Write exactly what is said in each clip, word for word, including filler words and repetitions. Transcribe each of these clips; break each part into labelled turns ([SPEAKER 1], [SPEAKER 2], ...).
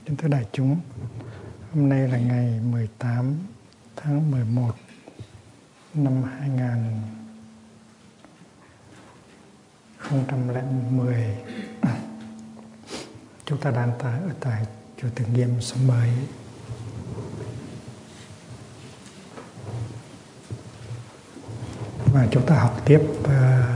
[SPEAKER 1] Kính thưa đại chúng, hôm nay là ngày mười tám tháng mười một năm hai nghìn không trăm lẻ mười. Chúng ta đang tại ở tại chùa Từ Nghiêm Sông Mới. Và chúng ta học tiếp uh,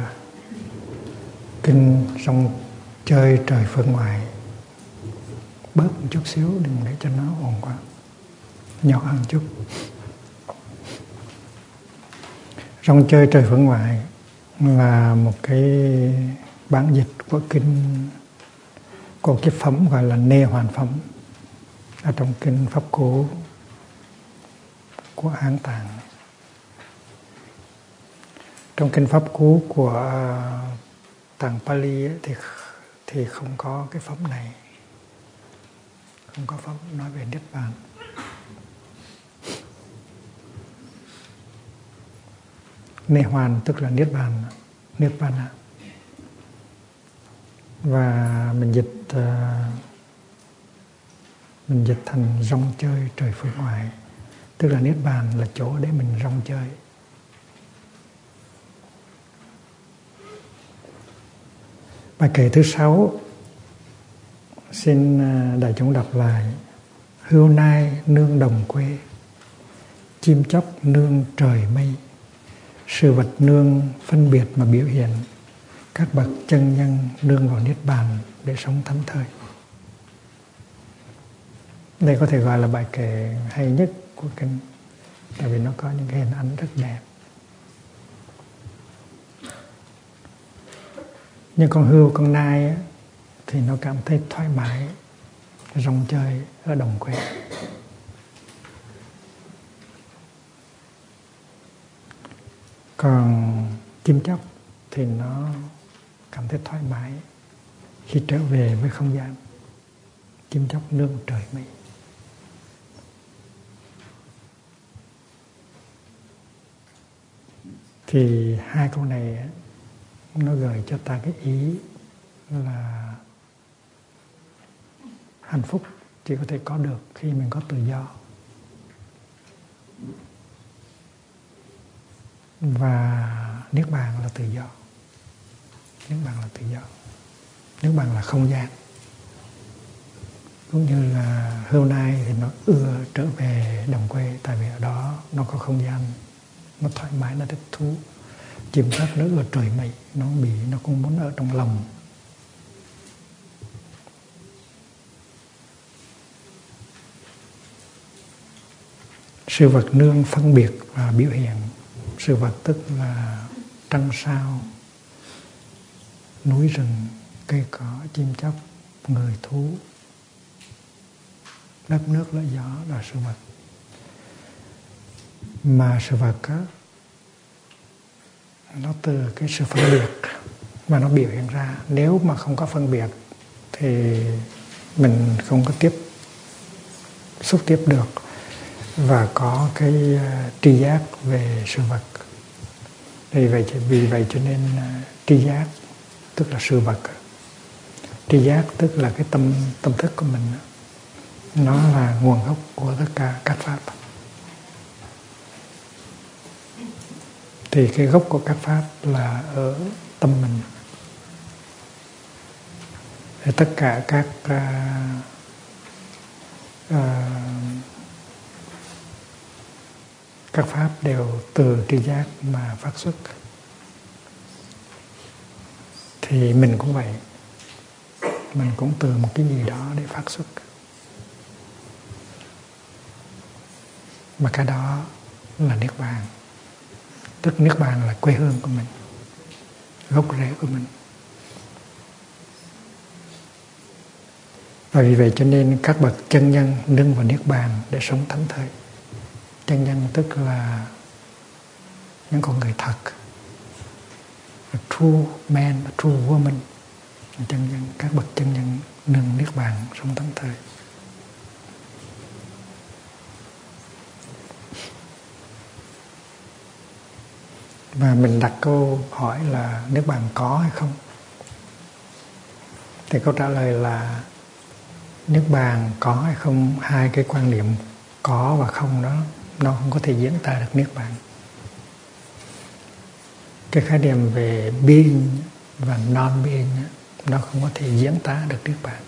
[SPEAKER 1] kinh Rong Chơi Trời Phương Ngoại. Bớt một chút xíu, đừng để cho nó ồn quá, nhỏ hơn chút. Rong Chơi Trời Phương Ngoại là một cái bản dịch của kinh, của cái phẩm gọi là Nê Hoàn Phẩm ở trong kinh Pháp Cú của Hán Tạng. Trong kinh Pháp Cú của Tạng Pali ấy, thì thì không có cái phẩm này, không có pháp nói về Niết Bàn. Nê Hoàn tức là Niết Bàn, Niết Bàn. Và mình dịch uh, mình dịch thành rong chơi trời phương ngoại, tức là Niết Bàn là chỗ để mình rong chơi. Bài kệ thứ sáu xin đại chúng đọc lại. Hươu nai nương đồng quê, chim chóc nương trời mây, sự vật nương phân biệt mà biểu hiện, các bậc chân nhân nương vào Niết Bàn để sống thảnh thơi. Đây có thể gọi là bài kệ hay nhất của kinh, tại vì nó có những cái hình ảnh rất đẹp. Nhưng con hươu, con nai á, thì nó cảm thấy thoải mái rong chơi ở đồng quê. Còn chim chóc thì nó cảm thấy thoải mái khi trở về với không gian. Chim chóc nương trời mây. Thì hai câu này nó gợi cho ta cái ý là hạnh phúc chỉ có thể có được khi mình có tự do. Và Niết Bàn là tự do. Niết Bàn là tự do. Niết Bàn là không gian. Cũng như là hươu nai thì nó ưa trở về đồng quê, tại vì ở đó nó có không gian, nó thoải mái, nó thích thú. Chim chóc nó ưa trời mây, nó bị, nó cũng muốn ở trong lòng. Sự vật nương phân biệt và biểu hiện. Sự vật tức là trăng sao, núi rừng, cây cỏ, chim chóc, người thú, đất nước, lá gió là sự vật. Mà sự vật á, nó từ cái sự phân biệt mà nó biểu hiện ra. Nếu mà không có phân biệt thì mình không có tiếp xúc tiếp được và có cái uh, tri giác về sự vật. Vì vậy, vì vậy cho nên uh, tri giác tức là sự vật. Tri giác tức là cái tâm tâm thức của mình. Nó là nguồn gốc của tất cả các pháp. Thì cái gốc của các pháp là ở tâm mình. Thì tất cả các uh, uh, các pháp đều từ tri giác mà phát xuất. Thì mình cũng vậy. Mình cũng từ một cái gì đó để phát xuất. Mà cái đó là Niết Bàn. Tức Niết Bàn là quê hương của mình, gốc rễ của mình. Và vì vậy cho nên các bậc chân nhân nương vào Niết Bàn để sống thảnh thơi. Chân nhân tức là những con người thật, a true man, a true woman. Chân nhân, các bậc chân nhân nương Niết Bàn sống thảnh thơi. Và mình đặt câu hỏi là Niết Bàn có hay không? Thì câu trả lời là Niết bàn có hay không, hai cái quan niệm có và không đó nó không có thể diễn tả được niết bàn. Cái khái niệm về being và non being nó không có thể diễn tả được niết bàn.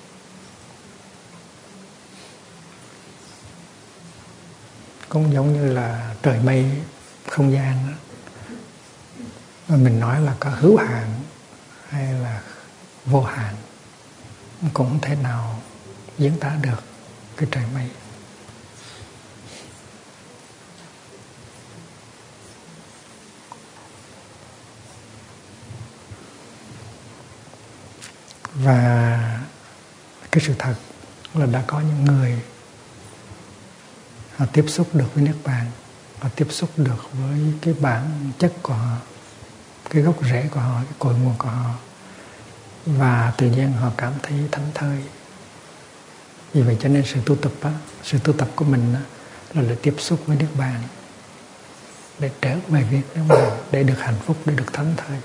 [SPEAKER 1] Cũng giống như là trời mây, không gian đó. Mà mình nói là có hữu hạn hay là vô hạn cũng không thể nào diễn tả được cái trời mây. Và cái sự thật là đã có những người họ tiếp xúc được với niết bàn, họ tiếp xúc được với cái bản chất của họ, cái gốc rễ của họ, cái cội nguồn của họ, và tự nhiên họ cảm thấy thảnh thơi. Vì vậy cho nên sự tu tập á, sự tu tập của mình á, là để tiếp xúc với niết bàn, để trở về việc niết bàn, để được hạnh phúc, để được thảnh thơi.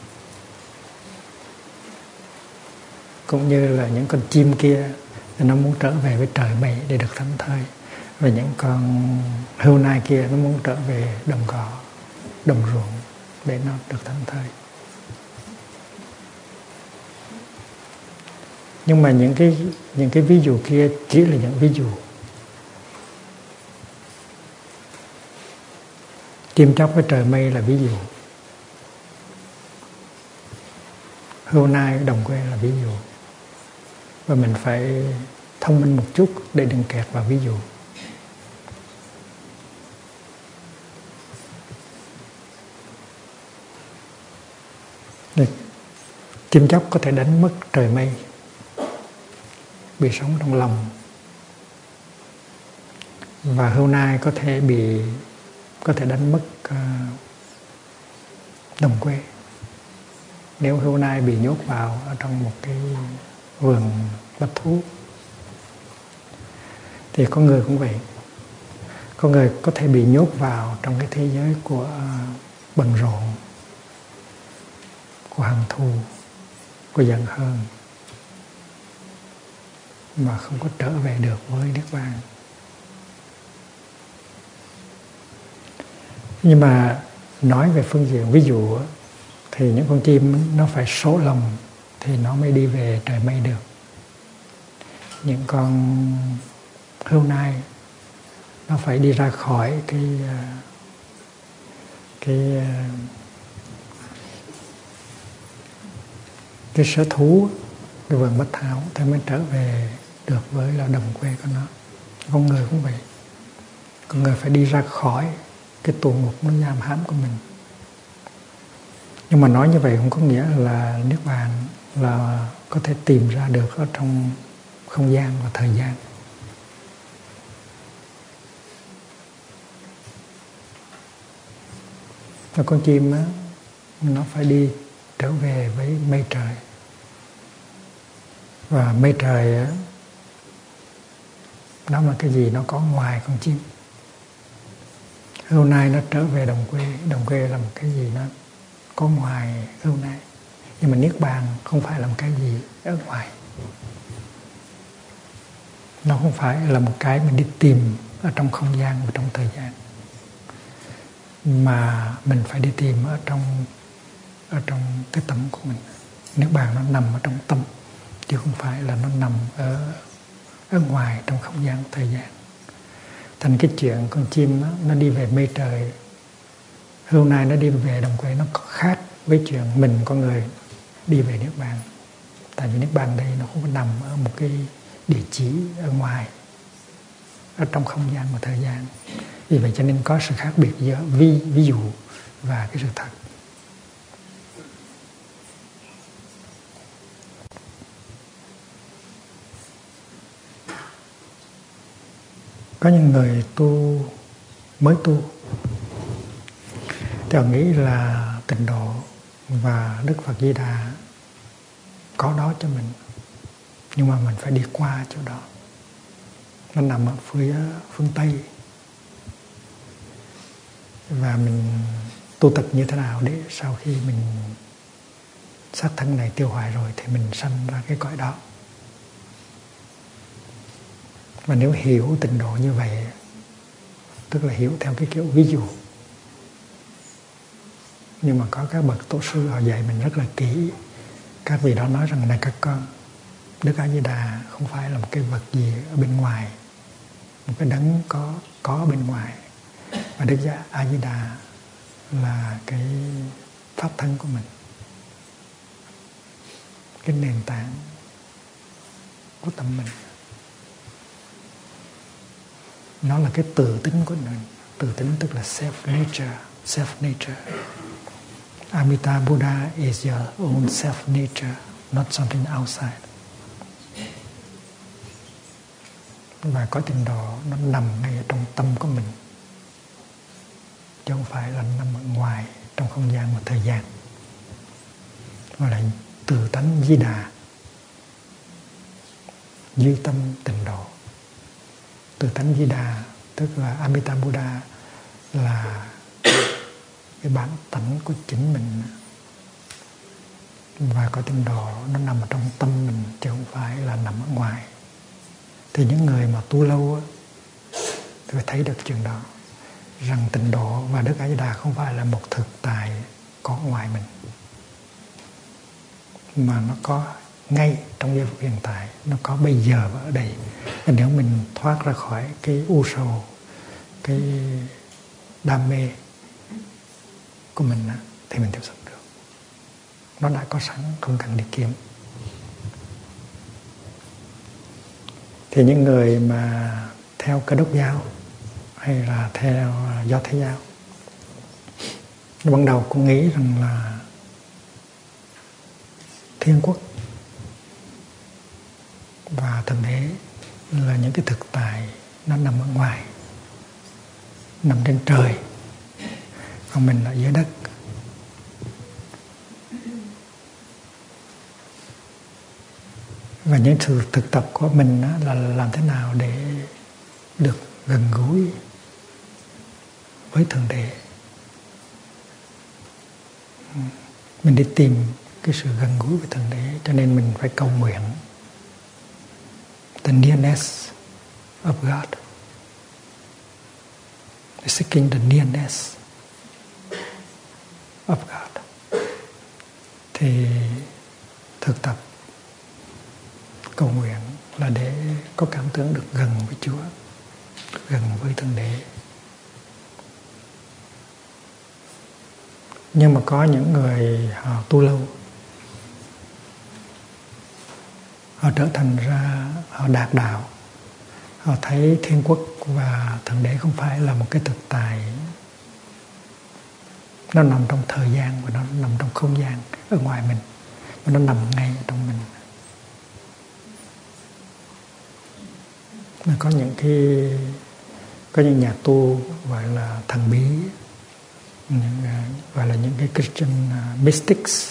[SPEAKER 1] Cũng như là những con chim kia thì nó muốn trở về với trời mây để được thảnh thơi, và những con hươu nai kia nó muốn trở về đồng cỏ, đồng ruộng để nó được thảnh thơi. Nhưng mà những cái những cái ví dụ kia chỉ là những ví dụ. Chim chóc với trời mây là ví dụ, hươu nai đồng quê là ví dụ. Và mình phải thông minh một chút để đừng kẹt vào ví dụ. Chim chóc có thể đánh mất trời mây bị sống trong lòng, và hươu nai có thể bị có thể đánh mất uh, đồng quê. Nếu hươu nai bị nhốt vào ở trong một cái vườn bách thú, thì con người cũng vậy. Con người có thể bị nhốt vào trong cái thế giới của uh, bận rộn, của hận thù, của giận hờn, mà không có trở về được với niết bàn. Nhưng mà nói về phương diện ví dụ thì những con chim nó phải số lòng thì nó mới đi về trời mây được. Những con hươu nai nó phải đi ra khỏi cái cái cái sở thú, cái vườn bách thảo thì mới trở về được với là đồng quê của nó. Con người cũng vậy. Con người phải đi ra khỏi cái tù ngục nó giam hãm của mình. Nhưng mà nói như vậy không có nghĩa là niết bàn là có thể tìm ra được ở trong không gian và thời gian. Và con chim á, nó phải đi trở về với mây trời. Và mây trời á, nó là cái gì nó có ngoài con chim. Hươu nai nó trở về đồng quê, đồng quê là một cái gì nó có ngoài hươu nai. Nhưng mà niết bàn không phải là một cái gì ở ngoài. Nó không phải là một cái mình đi tìm ở trong không gian và trong thời gian, mà mình phải đi tìm ở trong ở trong cái tâm của mình. Niết bàn nó nằm ở trong tâm, chứ không phải là nó nằm ở ở ngoài trong không gian thời gian. Thành cái chuyện con chim đó, nó đi về mây trời, hươu nai nó đi về đồng quê, nó có khác với chuyện mình con người đi về niết bàn. Tại vì niết bàn đây nó không có nằm ở một cái địa chỉ ở ngoài, ở trong không gian và thời gian. Vì vậy cho nên có sự khác biệt giữa ví, ví dụ và cái sự thật. Có những người tu mới tu thì họ nghĩ là tịnh độ và Đức Phật Di Đà có đó cho mình, nhưng mà mình phải đi qua chỗ đó. Nó nằm ở phía phương Tây, và mình tu tập như thế nào để sau khi mình xác thân này tiêu hoại rồi thì mình sanh ra cái cõi đó. Và nếu hiểu tịnh độ như vậy, tức là hiểu theo cái kiểu ví dụ, nhưng mà có các bậc tổ sư họ dạy mình rất là kỹ. Các vị đó nói rằng này các con, Đức A Di Đà không phải là một cái vật gì ở bên ngoài, một cái đấng có có bên ngoài, và Đức A Di Đà là cái pháp thân của mình, cái nền tảng của tâm mình. Nó là cái tự tính của mình. Tự tính tức là self nature, self nature. Amitabha Buddha is your own self nature, not something outside. Và có trình độ nó nằm ngay ở trong tâm của mình, chứ không phải là nằm ở ngoài trong không gian và thời gian. Gọi là từ tánh Di Đà, duy tâm tịnh độ. Từ tánh Di Đà tức là Amitabha Buddha là cái bản tánh của chính mình, và có tịnh độ nó nằm ở trong tâm mình chứ không phải là nằm ở ngoài. Thì những người mà tu lâu á, thì phải thấy được chuyện đó, rằng tịnh độ và Đức A Di Đà không phải là một thực tại có ngoài mình, mà nó có ngay trong giây phút hiện tại, nó có bây giờ và ở đây. Và nếu mình thoát ra khỏi cái u sầu, cái đam mê của mình thì mình tiếp xúc được. Nó đã có sẵn, không cần đi kiếm. Thì những người mà theo Cơ Đốc giáo hay là theo Do Thái giáo, ban đầu cũng nghĩ rằng là thiên quốc và thượng đế là những cái thực tại nó nằm ở ngoài, nằm trên trời, còn mình ở dưới đất. Và những sự thực tập của mình là làm thế nào để được gần gũi với thượng đế. Mình đi tìm cái sự gần gũi với thượng đế, cho nên mình phải cầu nguyện the nearness of God, seeking the nearness of God. Thì thực tập cầu nguyện là để có cảm tưởng được gần với Chúa, gần với thượng đế. Nhưng mà có những người họ tu lâu, họ trở thành ra, họ đạt đạo, họ thấy thiên quốc và thượng đế không phải là một cái thực tại, nó nằm trong thời gian và nó nằm trong không gian ở ngoài mình, mà nó nằm ngay trong mình. Mà có những cái có những nhà tu gọi là thần bí, những, gọi là những cái Christian mystics,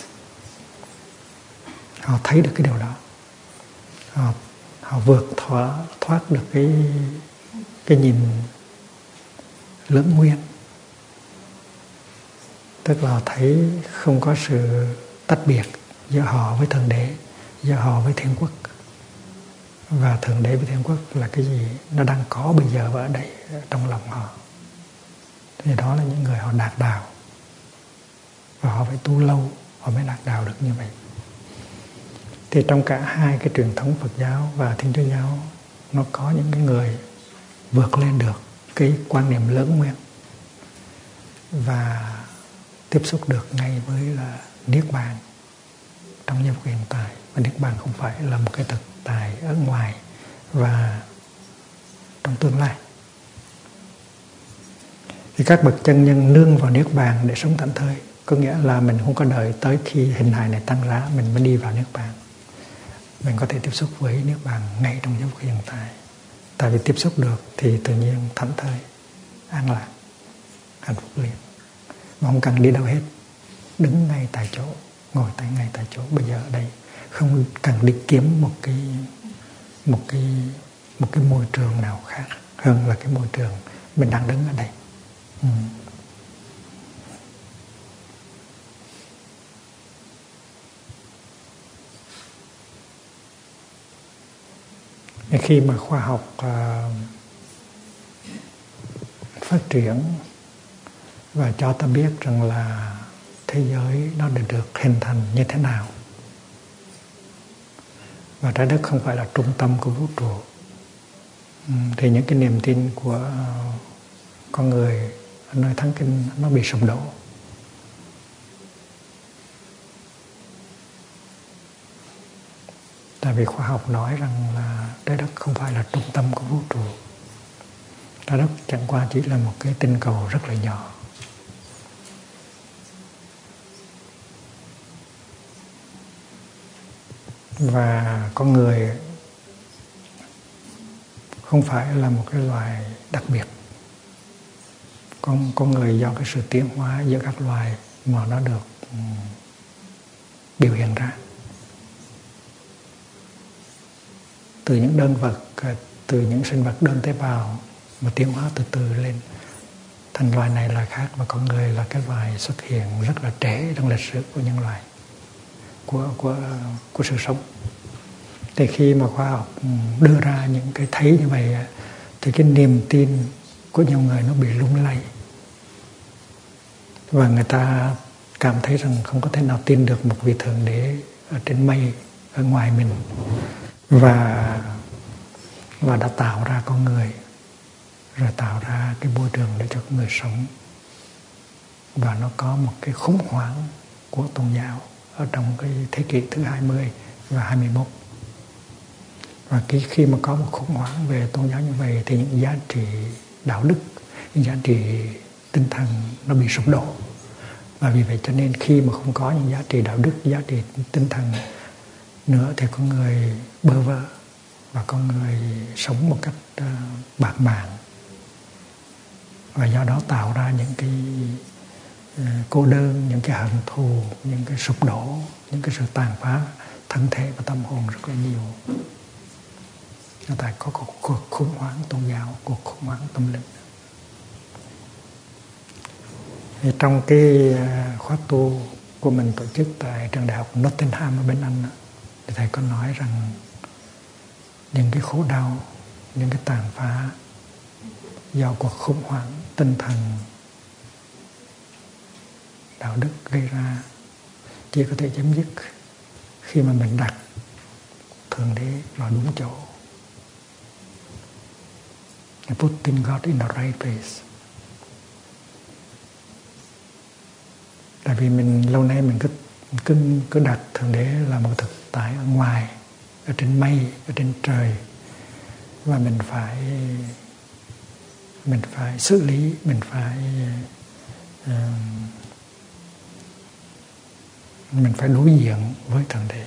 [SPEAKER 1] họ thấy được cái điều đó, họ, họ vượt thoát, thoát được cái cái nhìn lưỡng nguyên, tức là họ thấy không có sự tách biệt giữa họ với thượng đế, giữa họ với thiên quốc. Và thượng đế với thiên quốc là cái gì? Nó đang có bây giờ và ở đây trong lòng họ. Thì đó là những người họ đạt đạo, và họ phải tu lâu họ mới đạt đạo được như vậy. Thì trong cả hai cái truyền thống Phật giáo và Thiên Chúa giáo, nó có những cái người vượt lên được cái quan niệm lưỡng nguyên và tiếp xúc được ngay với là Niết Bàn trong giây phút hiện tại. Và Niết Bàn không phải là một cái thực tại ở ngoài và trong tương lai. Thì các bậc chân nhân nương vào Niết Bàn để sống thảnh thơi, có nghĩa là mình không có đợi tới khi hình hài này tăng giá mình mới đi vào Niết Bàn. Mình có thể tiếp xúc với Niết Bàn ngay trong giây phút hiện tại. Tại vì tiếp xúc được thì tự nhiên thảnh thơi, an lạc, hạnh phúc liền, mà không cần đi đâu hết, đứng ngay tại chỗ, ngồi tại ngay tại chỗ bây giờ ở đây, không cần đi kiếm một cái một cái một cái môi trường nào khác hơn là cái môi trường mình đang đứng ở đây. Ừ. Khi mà khoa học uh, phát triển và cho ta biết rằng là thế giới nó đã được hình thành như thế nào, và trái đất không phải là trung tâm của vũ trụ, thì những cái niềm tin của con người ở nơi thánh kinh nó bị sụp đổ. Tại vì khoa học nói rằng là trái đất không phải là trung tâm của vũ trụ. Trái đất chẳng qua chỉ là một cái tinh cầu rất là nhỏ. Và con người không phải là một cái loài đặc biệt. Con, con người do cái sự tiến hóa giữa các loài mà nó được um, biểu hiện ra. Từ những đơn vật, từ những sinh vật đơn tế bào mà tiến hóa từ từ lên thành loài này là khác, và con người là cái loài xuất hiện rất là trễ trong lịch sử của nhân loại, của của của sự sống. Thì khi mà khoa học đưa ra những cái thấy như vậy thì cái niềm tin của nhiều người nó bị lung lay, và người ta cảm thấy rằng không có thể nào tin được một vị thượng đế ở trên mây ở ngoài mình, và và đã tạo ra con người, rồi tạo ra cái môi trường để cho con người sống. Và nó có một cái khủng hoảng của tôn giáo ở trong cái thế kỷ thứ hai mươi và hai mươi mốt. Và cái khi mà có một khủng hoảng về tôn giáo như vậy thì những giá trị đạo đức, những giá trị tinh thần nó bị sụp đổ. Và vì vậy cho nên khi mà không có những giá trị đạo đức, giá trị tinh thần nữa thì con người bơ vơ và con người sống một cách uh, bạt mạng, và do đó tạo ra những cái uh, cô đơn, những cái hận thù, những cái sụp đổ, những cái sự tàn phá thân thể và tâm hồn rất là nhiều. Tại có cuộc, cuộc khủng hoảng tôn giáo, cuộc khủng hoảng tâm linh. Thì trong cái khóa tu của mình tổ chức tại trường đại học Nottingham ở bên Anh, thì thầy có nói rằng những cái khổ đau, những cái tàn phá do cuộc khủng hoảng tinh thần đạo đức gây ra chỉ có thể chấm dứt khi mà mình đặt Thượng Đế vào đúng chỗ. Putting God in the right place. Tại vì mình lâu nay mình cứ cứ cứ đặt Thượng Đế là một thực tại ở ngoài, ở trên mây, ở trên trời, và mình phải mình phải xử lý, mình phải uh, mình phải đối diện với Thượng Đế.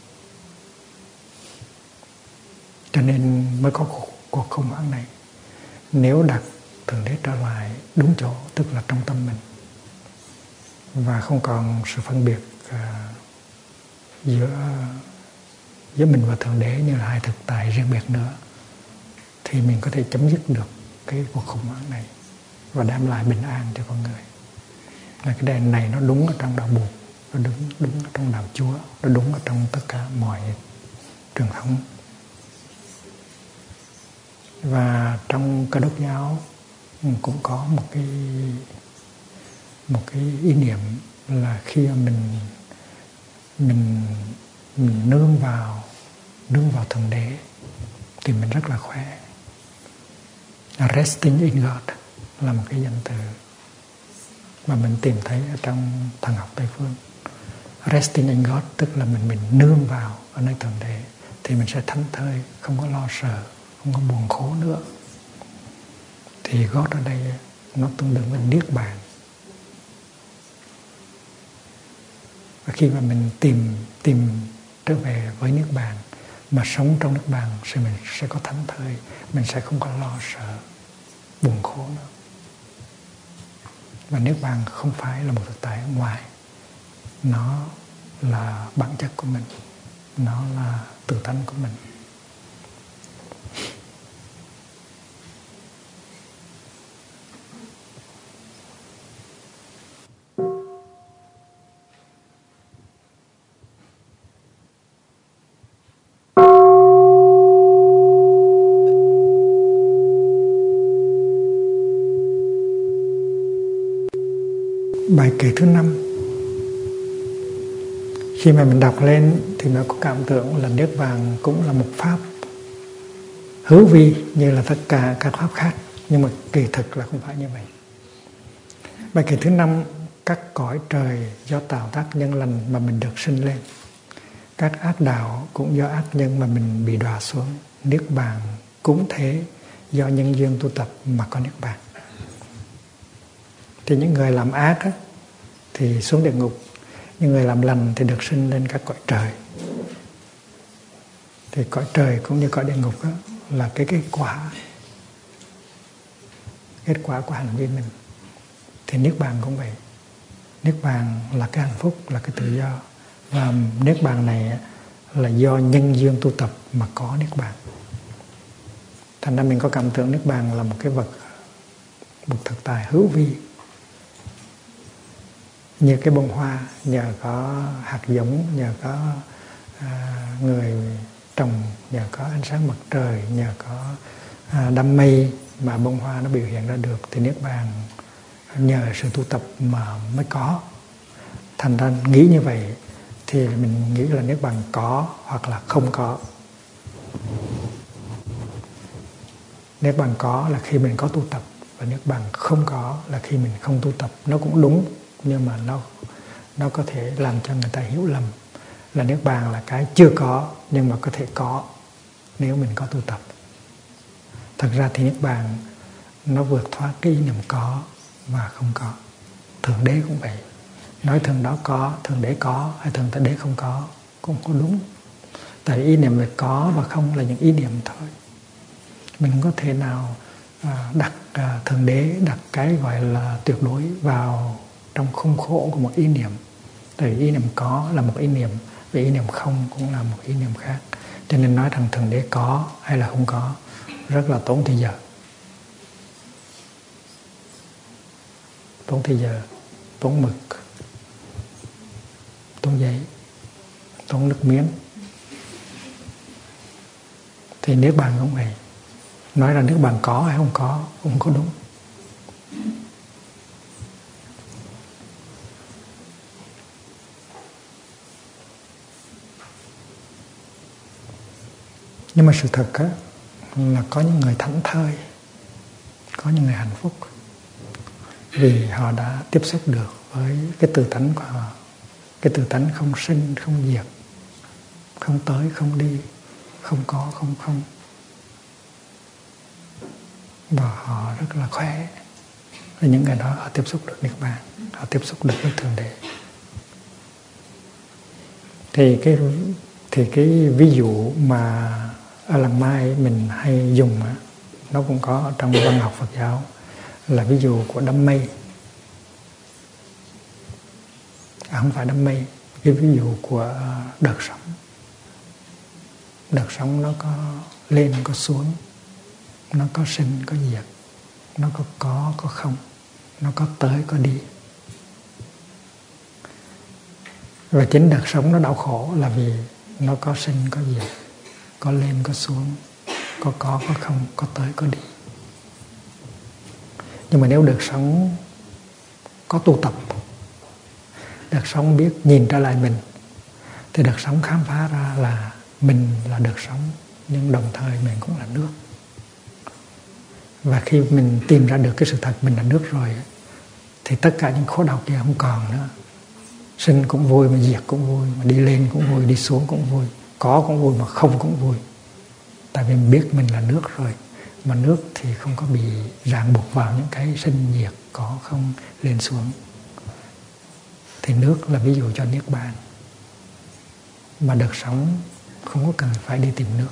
[SPEAKER 1] Cho nên mới có cuộc, cuộc khủng hoảng này. Nếu đặt Thượng Đế trở lại đúng chỗ, tức là trong tâm mình, và không còn sự phân biệt uh, giữa giữa mình và Thượng Đế như là hai thực tại riêng biệt nữa, thì mình có thể chấm dứt được cái cuộc khủng hoảng này và đem lại bình an cho con người. Và cái đèn này nó đúng ở trong đạo Bụt, nó đúng đúng ở trong đạo Chúa, nó đúng ở trong tất cả mọi truyền thống. Và trong Cơ Đốc giáo cũng có một cái một cái ý niệm là khi mà mình mình mình nương vào nương vào Thượng Đế thì mình rất là khỏe. Resting in God là một cái danh từ mà mình tìm thấy ở trong thần học Tây phương. Resting in God tức là mình mình nương vào ở nơi Thượng Đế thì mình sẽ thảnh thơi, không có lo sợ, không có buồn khổ nữa. Thì God ở đây nó tương đương với niết bàn. Và khi mà mình tìm tìm trở về với niết bàn, mà sống trong niết bàn thì mình sẽ có thảnh thơi, mình sẽ không có lo sợ, buồn khổ nữa. Và niết bàn không phải là một thực tại ở ngoài, nó là bản chất của mình, nó là tự tánh của mình. bài kệ thứ năm, khi mà mình đọc lên thì nó có cảm tưởng là niết bàn cũng là một pháp hữu vi như là tất cả các pháp khác, nhưng mà kỳ thực là không phải như vậy. Bài kệ thứ năm: các cõi trời do tạo tác nhân lành mà mình được sinh lên, các ác đạo cũng do ác nhân mà mình bị đọa xuống. Niết bàn cũng thế, do nhân duyên tu tập mà có niết bàn. Thì những người làm ác á, thì xuống địa ngục, những người làm lành thì được sinh lên các cõi trời. Thì cõi trời cũng như cõi địa ngục đó, là cái kết quả kết quả của hành vi mình. Thì niết bàn cũng vậy. Niết bàn là cái hạnh phúc, là cái tự do. Và niết bàn này là do nhân duyên tu tập mà có niết bàn. Thành ra mình có cảm tưởng niết bàn là một cái vật, một thực tại hữu vi, như cái bông hoa, nhờ có hạt giống, nhờ có à, người trồng, nhờ có ánh sáng mặt trời, nhờ có à, đám mây mà bông hoa nó biểu hiện ra được. Thì niết bàn nhờ sự tu tập mà mới có. Thành ra nghĩ như vậy thì mình nghĩ là niết bàn có hoặc là không có. Niết bàn có là khi mình có tu tập, và niết bàn không có là khi mình không tu tập. Nó cũng đúng, nhưng mà nó nó có thể làm cho người ta hiểu lầm là niết bàn là cái chưa có, nhưng mà có thể có nếu mình có tu tập. Thật ra thì niết bàn nó vượt thoát cái ý niệm có và không có. Thượng đế cũng vậy. Nói thượng đó có, thượng đế có, hay thượng đế không có cũng không có đúng. Tại ý niệm về có và không là những ý niệm thôi. Mình không có thể nào đặt thượng đế, đặt cái gọi là tuyệt đối vào trong khung khổ của một ý niệm. Tại ý niệm có là một ý niệm, và ý niệm không cũng là một ý niệm khác. Cho nên nói rằng thượng đế có hay là không có rất là tốn thời giờ. Tốn thời giờ, tốn mực, tốn giấy, tốn nước miếng. Thì niết bàn cũng vậy. Nói rằng niết bàn có hay không có cũng không có đúng. Nhưng mà sự thật á, là có những người thảnh thơi, có những người hạnh phúc vì họ đã tiếp xúc được với cái tự tánh của họ. Cái tự tánh không sinh, không diệt, không tới, không đi, không có, không không. Và họ rất là khỏe. Và những người đó họ tiếp xúc được niết bàn, họ tiếp xúc được với thượng đế. Thì cái thì cái ví dụ mà ở làng Mai mình hay dùng á, nó cũng có ở trong văn học Phật giáo, là ví dụ của đám mây. À, không phải đám mây, cái ví dụ của đợt sóng. Đợt sóng nó có lên, có xuống, nó có sinh, có diệt, nó có có, có không, nó có tới, có đi. Và chính đợt sóng nó đau khổ là vì nó có sinh, có diệt, có lên, có xuống, có có, có không, có tới, có đi. Nhưng mà nếu đợt sóng có tu tập, đợt sóng biết nhìn trở lại mình, thì đợt sóng khám phá ra là mình là đợt sóng, nhưng đồng thời mình cũng là nước. Và khi mình tìm ra được cái sự thật mình là nước rồi, thì tất cả những khổ đau kia không còn nữa. Sinh cũng vui, mà diệt cũng vui, mà đi lên cũng vui, đi xuống cũng vui, có cũng vui, mà không cũng vui. Tại vì mình biết mình là nước rồi. Mà nước thì không có bị ràng buộc vào những cái sinh diệt, có không, lên xuống. Thì nước là ví dụ cho niết bàn. Mà đợt sóng không có cần phải đi tìm nước.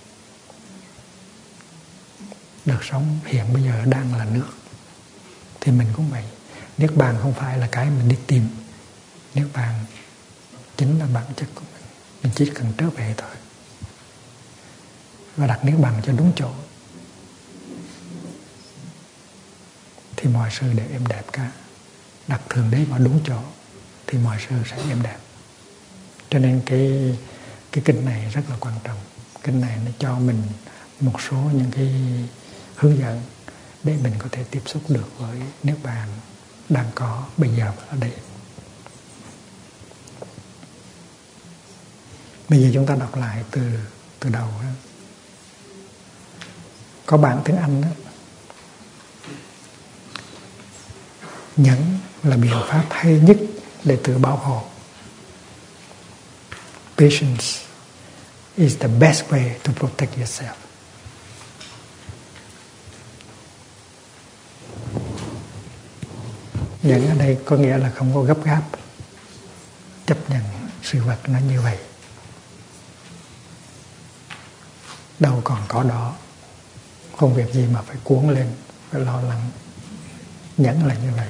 [SPEAKER 1] Đợt sóng hiện bây giờ đang là nước. Thì mình cũng vậy. Niết bàn không phải là cái mình đi tìm. Niết bàn chính là bản chất của mình. Mình chỉ cần trở về thôi. Và đặt niết bàn cho đúng chỗ, thì mọi sự đều êm đẹp cả. Đặt thượng đế vào đúng chỗ thì mọi sự sẽ êm đẹp. Cho nên cái cái kinh này rất là quan trọng. Kinh này nó cho mình một số những cái hướng dẫn để mình có thể tiếp xúc được với niết bàn đang có bây giờ ở đây. Bây giờ chúng ta đọc lại từ từ đầu. Có bản tiếng Anh đó. Nhẫn là biện pháp hay nhất để tự bảo hộ. Patience is the best way to protect yourself. Nhẫn ở đây có nghĩa là không có gấp gáp, chấp nhận sự vật nó như vậy. Đâu còn có đó, không việc gì mà phải cuốn lên, phải lo lắng. Nhẫn là như vậy.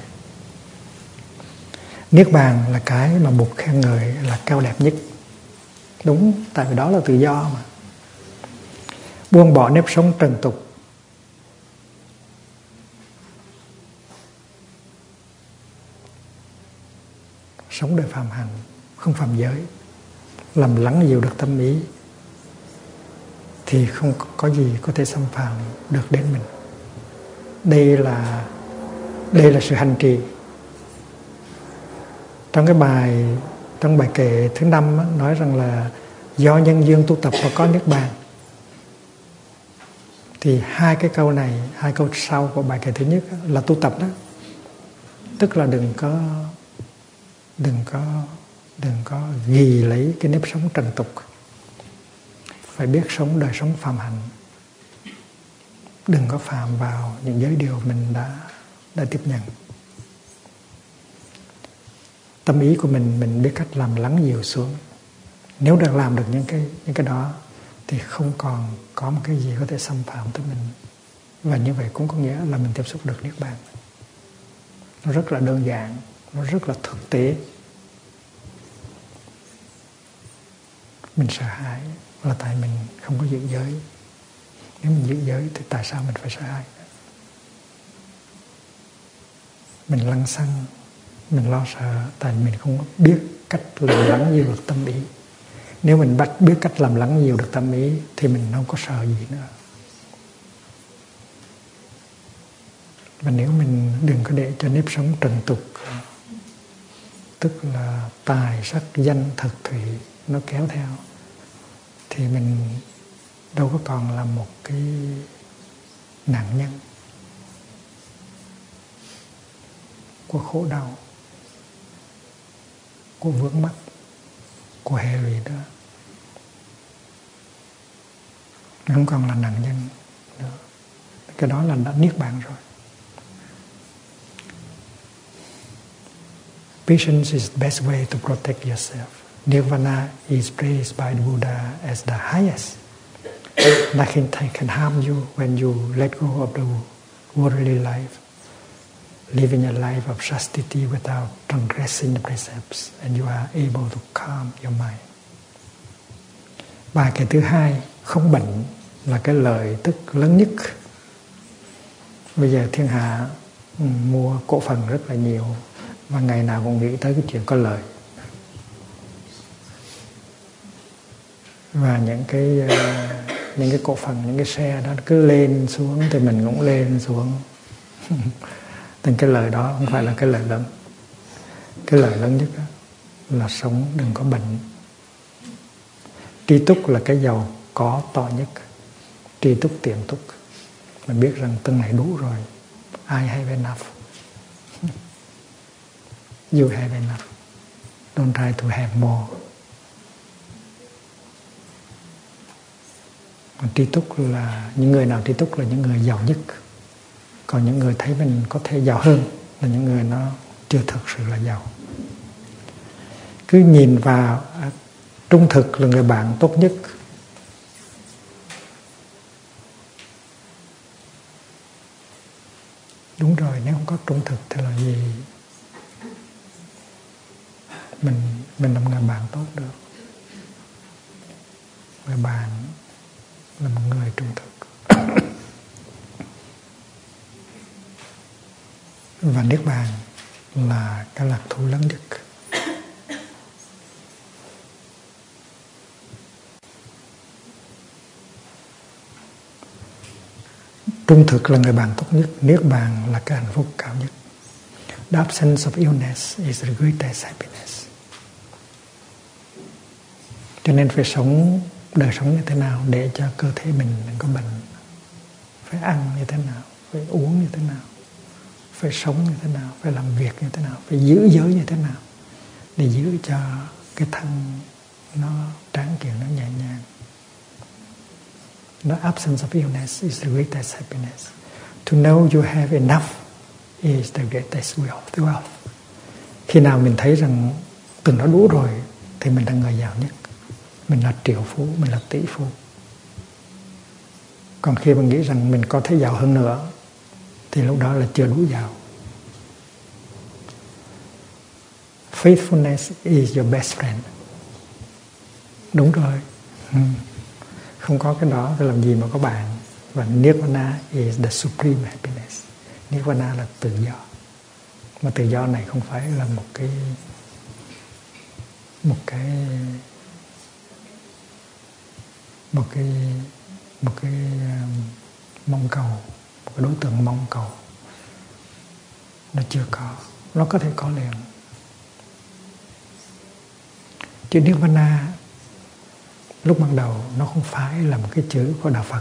[SPEAKER 1] Niết bàn là cái mà Bụt khen ngợi là cao đẹp nhất. Đúng, tại vì đó là tự do mà. Buông bỏ nếp sống trần tục, sống đời phàm hành, không phạm giới, làm lắng dịu được tâm ý, thì không có gì có thể xâm phạm được đến mình. Đây là đây là sự hành trì. Trong cái bài trong bài kệ thứ năm á, nói rằng là do nhân duyên tu tập và có niết bàn. Thì hai cái câu này, hai câu sau của bài kệ thứ nhất á, là tu tập đó. Tức là đừng có đừng có đừng có ghi lấy cái nếp sống trần tục. Phải biết sống đời sống phàm hạnh. Đừng có phạm vào những giới điều mình đã đã tiếp nhận. Tâm ý của mình mình biết cách làm lắng dịu xuống. Nếu đã làm được những cái những cái đó thì không còn có một cái gì có thể xâm phạm tới mình. Và như vậy cũng có nghĩa là mình tiếp xúc được niết bàn. Nó rất là đơn giản, nó rất là thực tế. Mình sợ hãi là tại mình không có giữ giới. Nếu mình giữ giới thì tại sao mình phải sợ hãi? Mình lăng xăng, mình lo sợ tại mình không biết cách làm lắng dịu được tâm ý. Nếu mình bắt biết cách làm lắng dịu được tâm ý thì mình không có sợ gì nữa. Và nếu mình đừng có để cho nếp sống trần tục, tức là tài sắc danh thực thủy nó kéo theo, thì mình đâu có còn là một cái nạn nhân của khổ đau, của vướng mắc, của hệ lụy đó. Không còn là nạn nhân nữa. Cái đó là đã niết bàn rồi. Patience is the best way to protect yourself. Nirvana is praised by the Buddha as the highest. Nothing can harm you when you let go of the worldly life, living a life of chastity without transgressing the precepts, and you are able to calm your mind. Bài kệ thứ hai, không bệnh, là cái lợi tức lớn nhất. Bây giờ thiên hạ mua cổ phần rất là nhiều và ngày nào cũng nghĩ tới cái chuyện có lợi. Và những cái những cái cổ phần, những cái xe đó cứ lên xuống thì mình cũng lên xuống. Nên cái lời đó không phải là cái lời lớn. Cái lời lớn nhất đó là sống đừng có bệnh. Tri túc là cái giàu có to nhất. Tri túc tiện túc. Mình biết rằng từng này đủ rồi. I have enough. You have enough. Don't try to have more. Còn tri túc là những người nào tri túc là những người giàu nhất. Còn những người thấy mình có thể giàu hơn là những người nó chưa thực sự là giàu. Cứ nhìn vào, trung thực là người bạn tốt nhất. Đúng rồi, nếu không có trung thực thì là gì? Mình mình làm người bạn tốt được. Người bạn là một người trung thực. Và niết bàn là cái lạc thú lớn nhất. Trung thực là người bạn tốt nhất. Niết bàn là cái hạnh phúc cao nhất. The absence of illness is the greatest happiness. Cho nên phải sống đời sống như thế nào để cho cơ thể mình đừng có bệnh. Phải ăn như thế nào, phải uống như thế nào, phải sống như thế nào, phải làm việc như thế nào, phải giữ giới như thế nào để giữ cho cái thân nó tráng kiện, nó nhẹ nhàng. The absence of illness is the greatest happiness. To know you have enough is the greatest wealth. wealth. Khi nào mình thấy rằng từng đó đủ rồi thì mình là người giàu nhất. Mình là triệu phú, mình là tỷ phú. Còn khi mình nghĩ rằng mình có thể giàu hơn nữa thì lúc đó là chưa đủ giàu. Faithfulness is your best friend. Đúng rồi. Hmm. Không có cái đó thì làm gì mà có bạn. Và Nirvana is the supreme happiness. Nirvana là tự do. Mà tự do này không phải là một cái một cái một cái một cái um, mong cầu, một cái đối tượng mong cầu. Nó chưa có. Nó có thể có liền. Chữ Nirvana lúc ban đầu nó không phải là một cái chữ của Đạo Phật,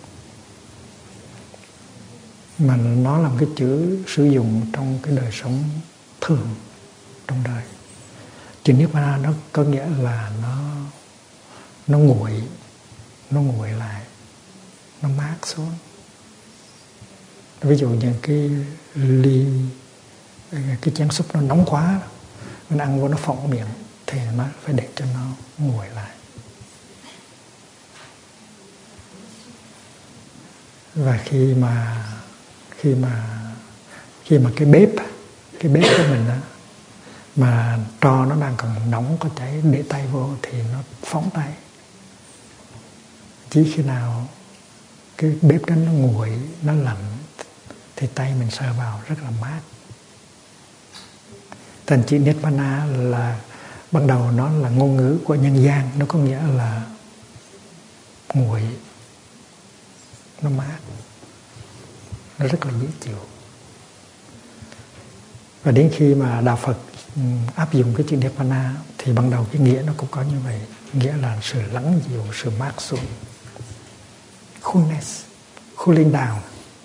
[SPEAKER 1] mà nó là một cái chữ sử dụng trong cái đời sống thường trong đời. Chữ Nirvana nó có nghĩa là nó nó nguội, nó nguội lại, nó mát xuống. Ví dụ như cái ly, cái chén súp nó nóng quá, mình ăn vô nó phỏng miệng thì nó phải để cho nó nguội lại. Và khi mà khi mà khi mà cái bếp cái bếp của mình á, mà tro nó đang còn nóng có cháy, để tay vô thì nó phóng tay. Chỉ khi nào cái bếp đó nó nguội, nó lạnh thì tay mình sờ vào rất là mát. Thành chữ Nirvana là ban đầu nó là ngôn ngữ của nhân gian, nó có nghĩa là nguội, nó mát, nó rất là dễ chịu. Và đến khi mà Đạo Phật áp dụng cái chữ Nirvana thì ban đầu cái nghĩa nó cũng có như vậy, nghĩa là sự lắng dịu, sự mát xuống, coolness, cooling down.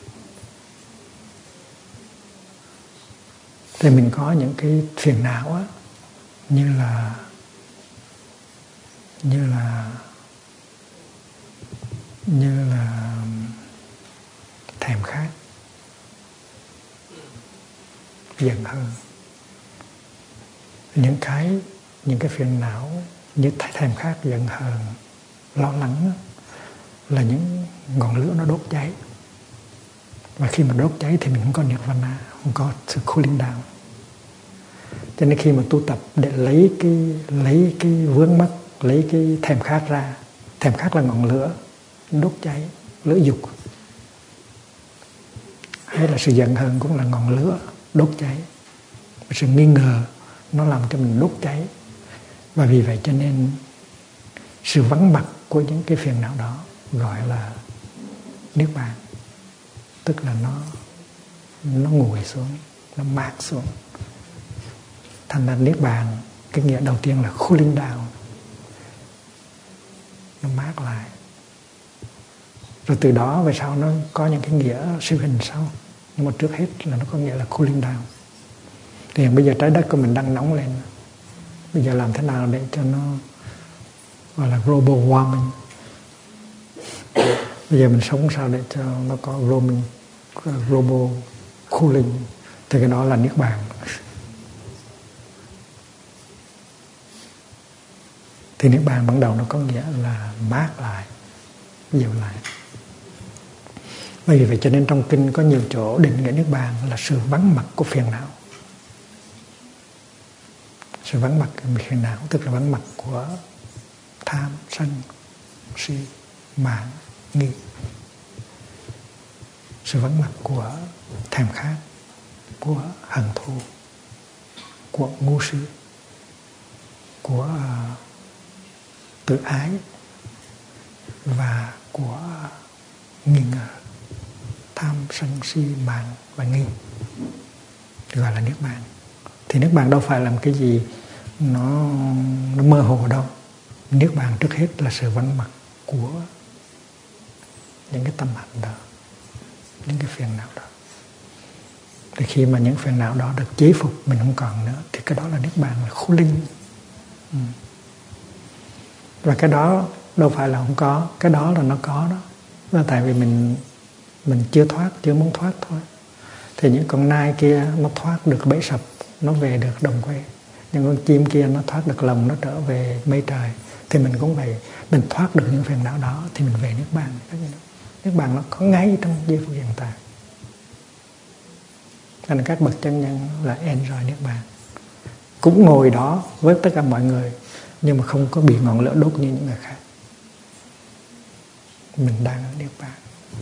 [SPEAKER 1] Thì mình có những cái phiền não á, như là như là như là thèm khát, giận hờn. Những cái những cái phiền não như thèm khát, giận hờn, lo lắng là những ngọn lửa nó đốt cháy. Và khi mà đốt cháy thì mình không có Nirvana, không có sự cooling down. Cho nên khi mà tu tập để lấy cái lấy cái vướng mắc, lấy cái thèm khát ra, thèm khát là ngọn lửa đốt cháy, lửa dục. Hay là sự giận hờn cũng là ngọn lửa đốt cháy. Sự nghi ngờ nó làm cho mình đốt cháy. Và vì vậy cho nên sự vắng mặt của những cái phiền não đó gọi là Niết Bàn. Tức là nó nó nguội xuống, nó mát xuống. Thành ra Niết Bàn, cái nghĩa đầu tiên là cooling down, nó mát lại. Rồi từ đó về sau nó có những cái nghĩa siêu hình sau. Nhưng mà trước hết là nó có nghĩa là cooling down. Thì bây giờ trái đất của mình đang nóng lên. Bây giờ làm thế nào để cho nó gọi là global warming. Bây giờ mình sống sao để cho nó có global, global cooling. Thì cái đó là Niết Bàn. Thì Niết Bàn ban đầu nó có nghĩa là mát lại, dịu lại. Vì vậy cho nên trong kinh có nhiều chỗ định nghĩa Niết Bàn là sự vắng mặt của phiền não. Sự vắng mặt của phiền não tức là vắng mặt của tham, sân, si, mạn, nghi. Sự vắng mặt của thèm khát, của hận thù, của ngu si, của uh, tự ái và của nghi ngờ, tham, sân, si, mạn và nghi. gọi là niết bàn. Thì niết bàn đâu phải làm cái gì nó, nó mơ hồ đâu. Niết bàn trước hết là sự vắng mặt của những cái tâm hành đó, những cái phiền não đó. Thì khi mà những phiền não đó được chế phục, mình không còn nữa, thì cái đó là niết bàn, là khô linh. Ừ. Và cái đó đâu phải là không có, cái đó là nó có đó. Là tại vì mình mình chưa thoát, chưa muốn thoát thôi. Thì những con nai kia nó thoát được bẫy sập, nó về được đồng quê. Những con chim kia nó thoát được lồng, nó trở về mây trời. Thì mình cũng vậy, mình thoát được những phiền não đó thì mình về niết bàn. Niết bàn nó có ngay trong giây phút hiện tại. Nên các bậc chân nhân là enjoy niết bàn, cũng ngồi đó với tất cả mọi người, nhưng mà không có bị ngọn lửa đốt như những người khác. Mình đang ở niết bàn.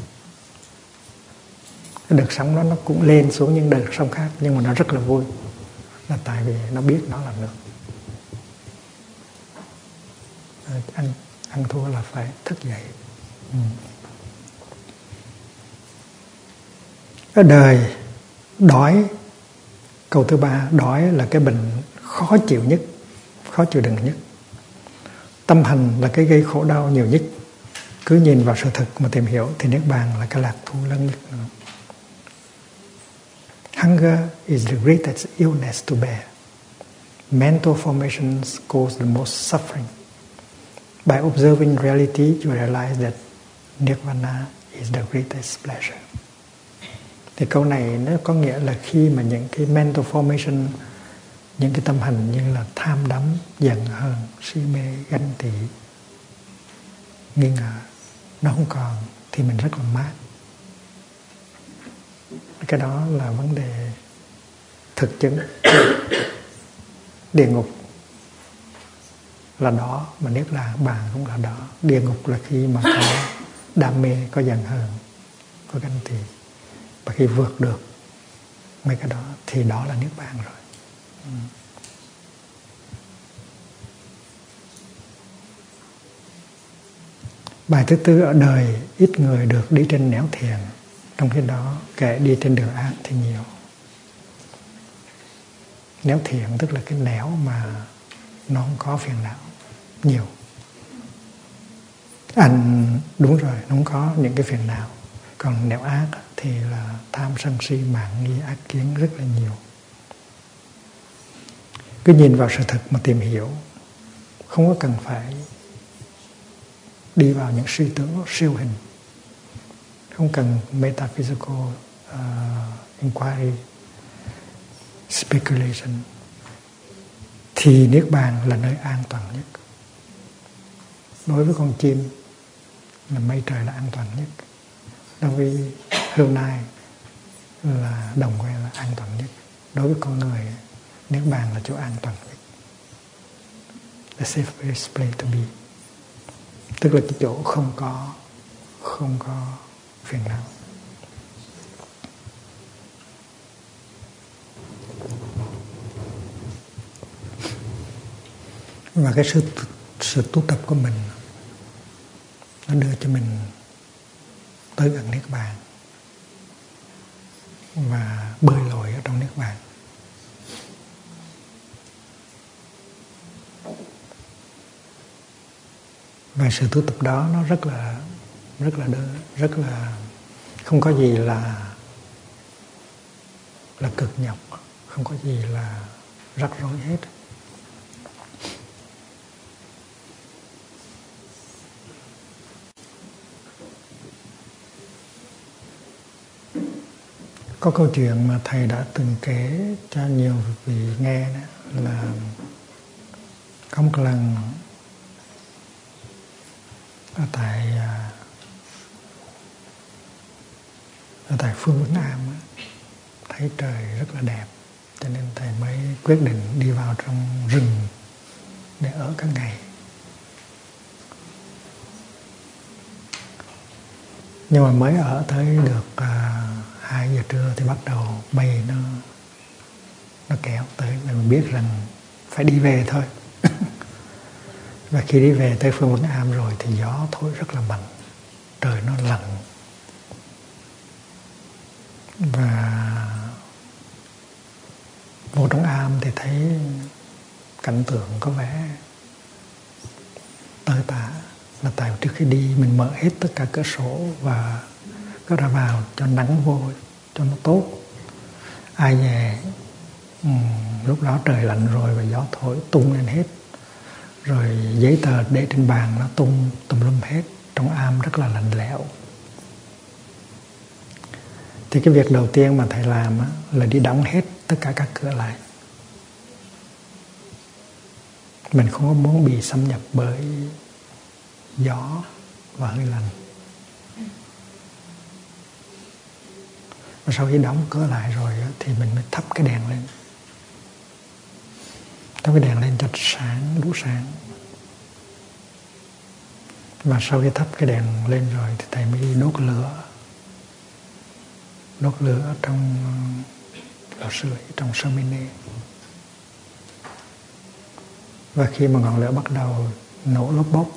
[SPEAKER 1] Cái đợt sống đó nó cũng lên xuống những đợt sống khác, nhưng mà nó rất là vui, là tại vì nó biết nó là nước. Ăn, ăn thua là phải thức dậy. Ừ. Ở đời đói, câu thứ ba, đói là cái bệnh khó chịu nhất, khó chịu đựng nhất. Tâm hành là cái gây khổ đau nhiều nhất. Cứ nhìn vào sự thực mà tìm hiểu thì niết bàn là cái lạc thú lớn nhất nữa. Hunger is the greatest illness to bear. Mental formations cause the most suffering. By observing reality, you realize that nirvana is the greatest pleasure. Thì câu này nó có nghĩa là khi mà những cái mental formation, những cái tâm hành như là tham đắm, giận hờn, si mê, ganh tị, nghi ngờ, nó không còn, thì mình rất là mát. Cái đó là vấn đề thực chứng. Địa ngục là đó, mà niết bàn cũng là đó. Địa ngục là khi mà có đam mê, có giận hờn, có ganh tị. Và khi vượt được mấy cái đó thì đó là niết bàn rồi. Ừ. Bài thứ tư, ở đời ít người được đi trên nẻo thiền, trong khi đó kẻ đi trên đường ác thì nhiều. Nẻo thiền tức là cái nẻo mà nó không có phiền não nhiều. Anh đúng rồi, nó không có những cái phiền não. Còn nẻo ác thì là tham sân si mạng nghi ác kiến rất là nhiều. Cứ nhìn vào sự thật mà tìm hiểu, không có cần phải đi vào những suy tưởng siêu hình, không cần metaphysical uh, inquiry, speculation, thì niết bàn là nơi an toàn nhất. Đối với con chim là mây trời là an toàn nhất. Đối với hươu nai là đồng quê là an toàn nhất. Đối với con người, niết bàn là chỗ an toàn nhất, the safest place to be. Tức là cái chỗ không có không có phiền não. Và cái sự sự tu tập của mình nó đưa cho mình tới gần niết bàn và bơi lội ở trong niết bàn. Và sự tu tập đó nó rất là rất là đơn, rất là không có gì là là cực nhọc, không có gì là rắc rối hết. Có câu chuyện mà thầy đã từng kể cho nhiều vị nghe đó, là có một lần ở tại ở tại phương Vĩnh Am á, thấy trời rất là đẹp, cho nên thầy mới quyết định đi vào trong rừng để ở cả ngày. Nhưng mà mới ở tới được à, hai giờ trưa thì bắt đầu mây nó nó kéo tới, và mình biết rằng phải đi về thôi. Và khi đi về tới phương Vĩnh Am rồi thì gió thổi rất là mạnh, trời nó lạnh. Và Ngồi trong am thì thấy cảnh tượng có vẻ tơi tả, là tại trước khi đi mình mở hết tất cả cửa sổ và có ra vào cho nắng vô cho nó tốt. Ai về um, lúc đó trời lạnh rồi và gió thổi tung lên hết, rồi giấy tờ để trên bàn nó tung tùm lum hết, trong am rất là lạnh lẽo. Thì cái việc đầu tiên mà thầy làm á, là đi đóng hết tất cả các cửa lại. Mình không có muốn bị xâm nhập bởi gió và hơi lạnh. Và sau khi đóng cửa lại rồi á, thì mình mới thắp cái đèn lên. Thắp cái đèn lên cho sáng, đủ sáng. Và sau khi thắp cái đèn lên rồi thì thầy mới đi đốt lửa. Đốt lửa trong lò sưởi, trong chimney. Và khi mà ngọn lửa bắt đầu nổ lốp bốp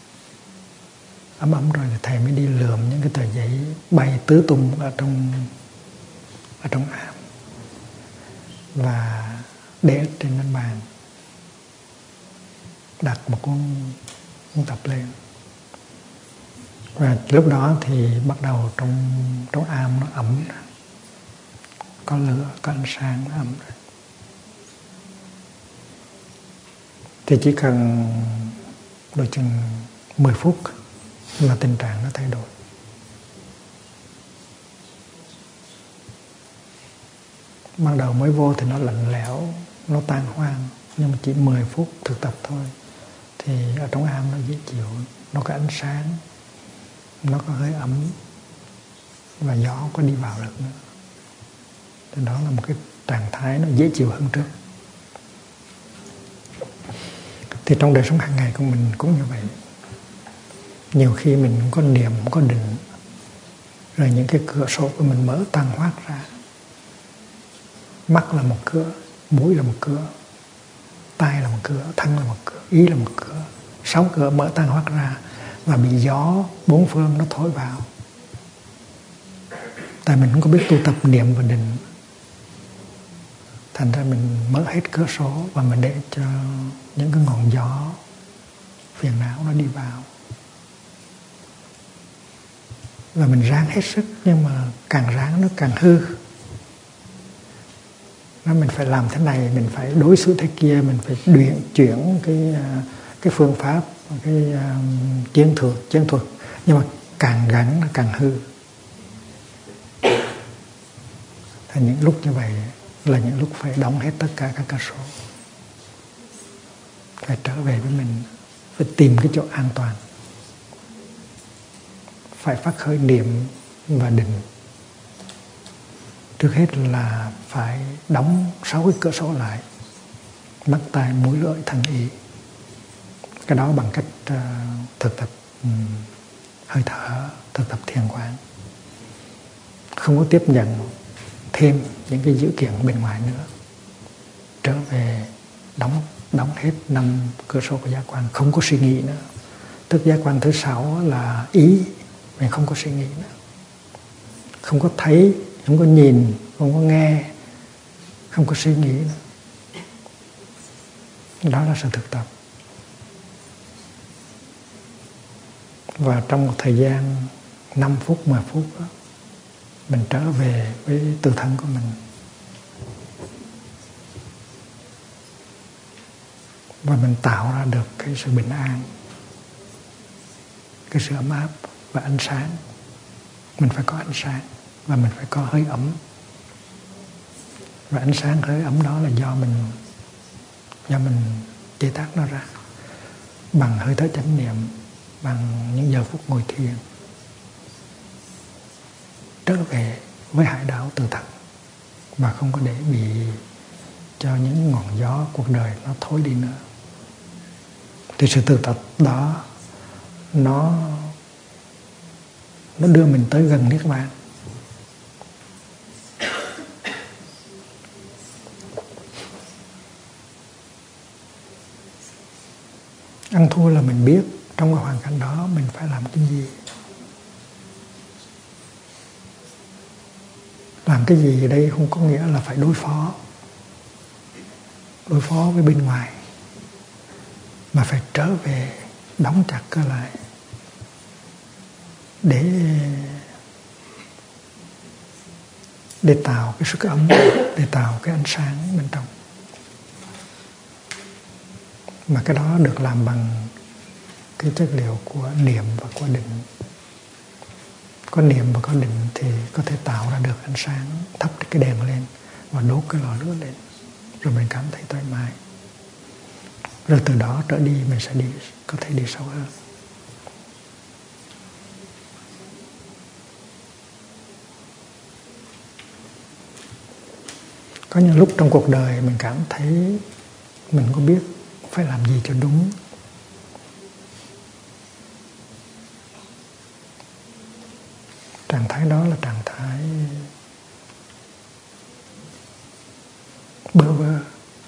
[SPEAKER 1] ấm ấm rồi thì thầy mới đi lượm những cái tờ giấy bay tứ tung ở trong ở trong am và để trên cái bàn, đặt một cuốn, cuốn tập lên. Và lúc đó thì bắt đầu trong trong am nó ấm, có lửa, có ánh sáng, nó ấm rồi. Thì chỉ cần đôi chừng mười phút là tình trạng nó thay đổi. Ban đầu mới vô thì nó lạnh lẽo, nó tan hoang, nhưng mà chỉ mười phút thực tập thôi thì ở trong am nó dễ chịu, nó có ánh sáng, nó có hơi ấm và gió có đi vào được nữa. Thì đó là một cái trạng thái nó dễ chịu hơn trước. Thì trong đời sống hàng ngày của mình cũng như vậy. Nhiều khi mình không có niệm, không có định, rồi những cái cửa sổ của mình mở tăng hoác ra. Mắt là một cửa, mũi là một cửa, tai là một cửa, thân là một cửa, ý là một cửa. Sáu cửa mở tăng hoác ra và bị gió bốn phương nó thổi vào. Tại mình không có biết tu tập niệm và định, thành ra mình mở hết cửa sổ và mình để cho những cái ngọn gió phiền não nó đi vào. Và mình ráng hết sức, nhưng mà càng ráng nó càng hư. Nó mình phải làm thế này, mình phải đối xử thế kia, mình phải luyện chuyển cái cái phương pháp, cái uh, chiến thuật, chiến thuật. Nhưng mà càng gắn nó càng hư. Thì những lúc như vậy là những lúc phải đóng hết tất cả các cửa sổ. Phải trở về với mình, phải tìm cái chỗ an toàn. Phải phát khởi niệm và định. Trước hết là phải đóng sáu cái cửa sổ lại. Mắt, tai, mũi, lưỡi, thân, ý. Cái đó bằng cách uh, thực tập um, hơi thở, thực tập thiền quán. Không có tiếp nhận thêm những cái dữ kiện bên ngoài nữa. Trở về đóng đóng hết năm cửa sổ của giác quan, không có suy nghĩ nữa. Tức giác quan thứ sáu là ý, mình không có suy nghĩ nữa. Không có thấy, không có nhìn, không có nghe, không có suy nghĩ nữa. Đó là sự thực tập. Và trong một thời gian năm phút, mười phút đó, mình trở về với tự thân của mình. Và mình tạo ra được cái sự bình an, cái sự ấm áp và ánh sáng. Mình phải có ánh sáng và mình phải có hơi ấm. Và ánh sáng hơi ấm đó là do mình do mình chế tác nó ra bằng hơi thở chánh niệm, bằng những giờ phút ngồi thiền. Trở về với hải đảo tự thân và không có để bị cho những ngọn gió cuộc đời nó thổi đi nữa. Thì sự thực tập đó nó nó đưa mình tới gần niết bàn. Ăn thua là mình biết trong cái hoàn cảnh đó mình phải làm cái gì. Làm cái gì ở đây không có nghĩa là phải đối phó. đối phó với bên ngoài, mà phải trở về đóng chặt cơ lại để để tạo cái sức ấm, để tạo cái ánh sáng bên trong. Mà cái đó được làm bằng cái chất liệu của niệm và của định. Có niệm và có định thì có thể tạo ra được ánh sáng, thắp cái đèn lên và đốt cái lò lửa lên, rồi mình cảm thấy thoải mái. Rồi từ đó trở đi mình sẽ đi, có thể đi sâu hơn. Có những lúc trong cuộc đời mình cảm thấy mình không có biết phải làm gì cho đúng. Trạng thái đó là trạng thái bơ vơ.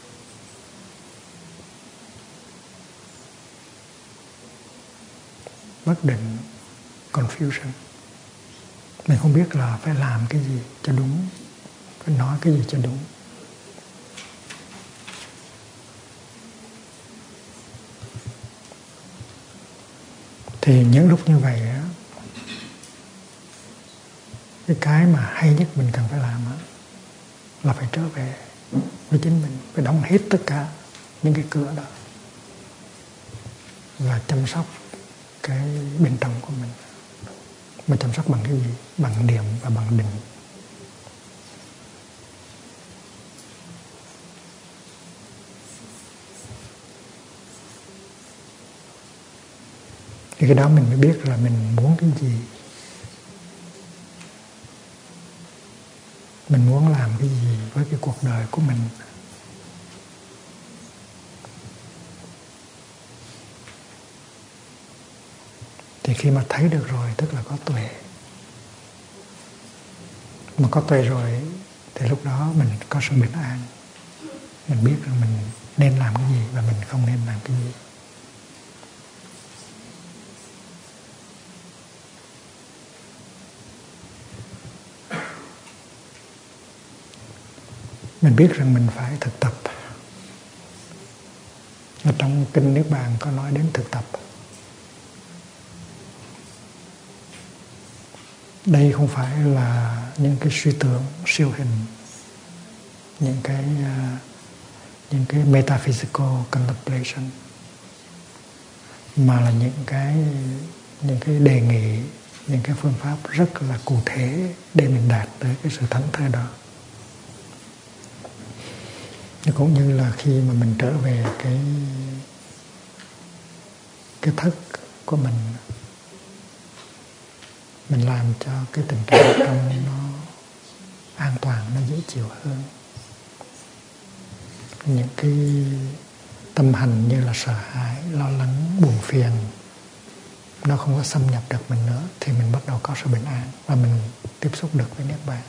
[SPEAKER 1] Bất định, confusion. Mình không biết là phải làm cái gì cho đúng, phải nói cái gì cho đúng. Thì những lúc như vậy á, cái cái mà hay nhất mình cần phải làm á, là phải trở về với chính mình, phải đóng hết tất cả những cái cửa đó và chăm sóc cái bên trong của mình. Mà chăm sóc bằng cái gì? Bằng niệm và bằng định. Thì cái đó mình mới biết là mình muốn cái gì, mình muốn làm cái gì với cái cuộc đời của mình. Thì khi mà thấy được rồi tức là có tuệ. Mà có tuệ rồi thì lúc đó mình có sự bình an. Mình biết rằng mình nên làm cái gì và mình không nên làm cái gì. Mình biết rằng mình phải thực tập. Ở trong kinh Niết Bàn có nói đến thực tập. Đây không phải là những cái suy tưởng siêu hình, những cái uh, những cái metaphysical contemplation, mà là những cái những cái đề nghị, những cái phương pháp rất là cụ thể để mình đạt tới cái sự thảnh thơi đó. Cũng như là khi mà mình trở về cái cái thức của mình, mình làm cho cái tình trạng trong nó an toàn, nó dễ chịu hơn. Những cái tâm hành như là sợ hãi, lo lắng, buồn phiền nó không có xâm nhập được mình nữa, thì mình bắt đầu có sự bình an và mình tiếp xúc được với Niết Bàn.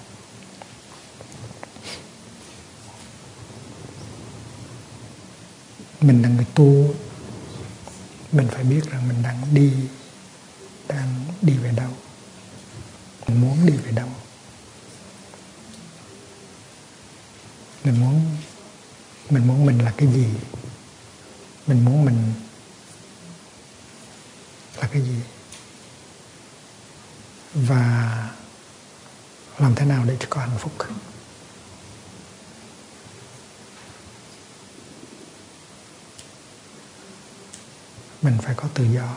[SPEAKER 1] Mình là người tu, mình phải biết rằng mình đang đi đang đi về đâu, mình muốn đi về đâu, mình muốn mình muốn mình là cái gì, mình muốn mình là cái gì, và làm thế nào để cho có hạnh phúc. Mình phải có tự do.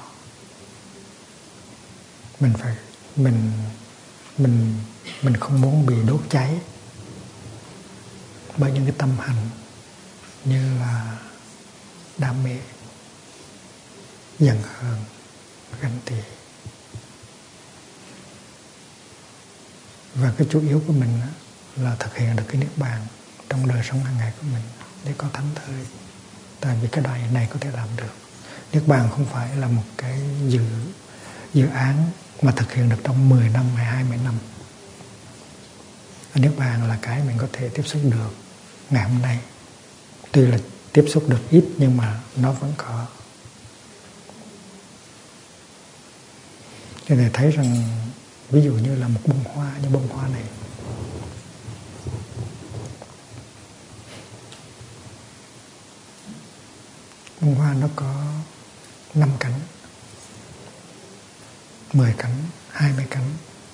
[SPEAKER 1] Mình phải mình mình mình không muốn bị đốt cháy bởi những cái tâm hành như là đam mê, giận hờn, ganh tị. Và cái chủ yếu của mình là thực hiện được cái Niết Bàn trong đời sống hàng ngày của mình để có thảnh thơi. Tại vì cái đời này có thể làm được. Niết Bàn không phải là một cái dự dự án mà thực hiện được trong mười năm hay hai mươi năm. Niết Bàn là cái mình có thể tiếp xúc được ngày hôm nay. Tuy là tiếp xúc được ít nhưng mà nó vẫn có. Cho nên thấy rằng ví dụ như là một bông hoa, như bông hoa này, bông hoa nó có năm cánh, mười cánh, hai mươi cánh.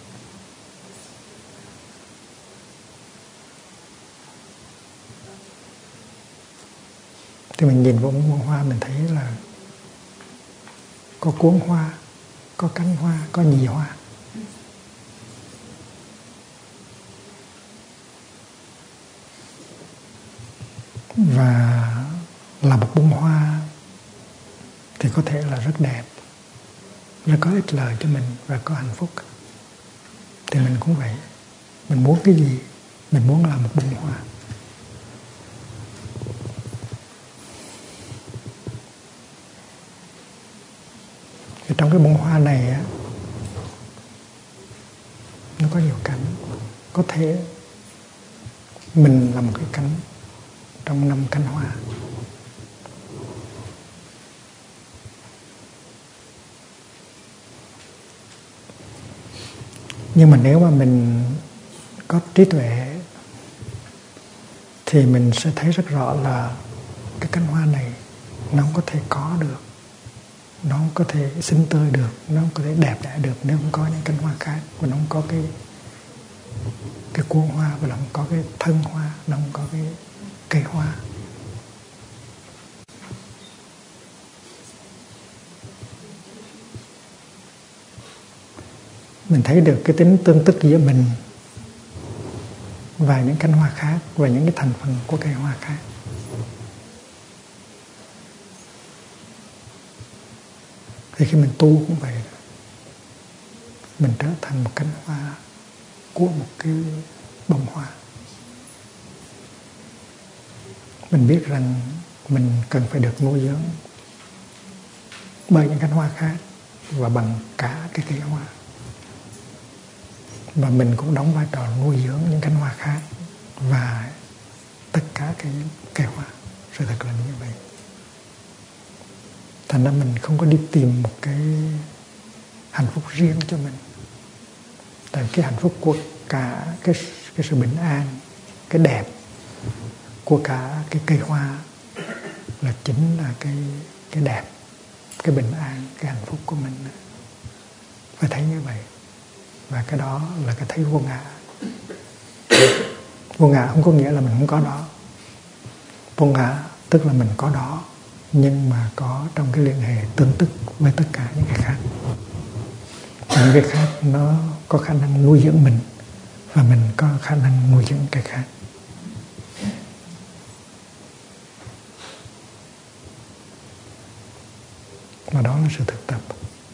[SPEAKER 1] Thì mình nhìn vào bông hoa mình thấy là có cuốn hoa, có cánh hoa, có nhì hoa. Và là một bông hoa thì có thể là rất đẹp, rất có ích lợi cho mình và có hạnh phúc. Thì mình cũng vậy. Mình muốn cái gì? Mình muốn là một bông hoa. Thì trong cái bông hoa này á, nó có nhiều cánh. Có thể mình là một cái cánh trong năm cánh hoa. Nhưng mà nếu mà mình có trí tuệ thì mình sẽ thấy rất rõ là cái cánh hoa này nó không có thể có được, nó không có thể xinh tươi được, nó không có thể đẹp đẽ được nếu không có những cánh hoa khác, và nó không có cái cái cuốn hoa, và nó không có cái thân hoa, nó không có cái cây hoa. Mình thấy được cái tính tương tức giữa mình và những cánh hoa khác, và những cái thành phần của cây hoa khác. Thì khi mình tu cũng vậy, mình trở thành một cánh hoa của một cái bông hoa. Mình biết rằng mình cần phải được nuôi dưỡng bởi những cánh hoa khác và bằng cả cái cây hoa. Và mình cũng đóng vai trò nuôi dưỡng những cánh hoa khác và tất cả cái cây hoa. Sự thật là như vậy. Thành ra mình không có đi tìm một cái hạnh phúc riêng cho mình. Tại cái hạnh phúc của cả cái, cái sự bình an, cái đẹp của cả cái cây hoa là chính là cái, cái đẹp, cái bình an, cái hạnh phúc của mình. Phải thấy như vậy. Và cái đó là cái thấy vô ngã. Vô ngã không có nghĩa là mình không có đó. Vô ngã tức là mình có đó, nhưng mà có trong cái liên hệ tương tức với tất cả những cái khác. Những cái khác nó có khả năng nuôi dưỡng mình, và mình có khả năng nuôi dưỡng cái khác. Và đó là sự thực tập.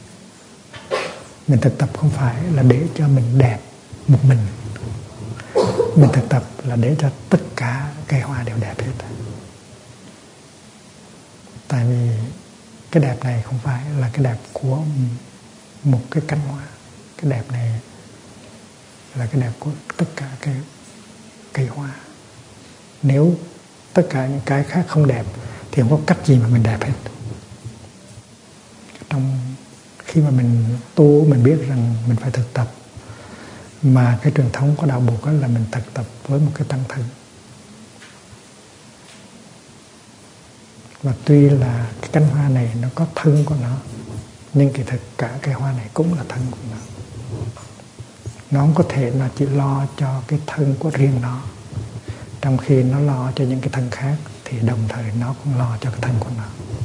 [SPEAKER 1] Mình thực tập không phải là để cho mình đẹp một mình. Mình thực tập là để cho tất cả cây hoa đều đẹp hết. Tại vì cái đẹp này không phải là cái đẹp của một cái cánh hoa. Cái đẹp này là cái đẹp của tất cả cái cây hoa. Nếu tất cả những cái khác không đẹp thì không có cách gì mà mình đẹp hết. Trong khi mà mình tu, mình biết rằng mình phải thực tập. Mà cái truyền thống của đạo Bụt là mình thực tập với một cái tăng thân. Và tuy là cái cánh hoa này nó có thân của nó, nhưng kỳ thực cả cái hoa này cũng là thân của nó. Nó không có thể là chỉ lo cho cái thân của riêng nó. Trong khi nó lo cho những cái thân khác thì đồng thời nó cũng lo cho cái thân của nó.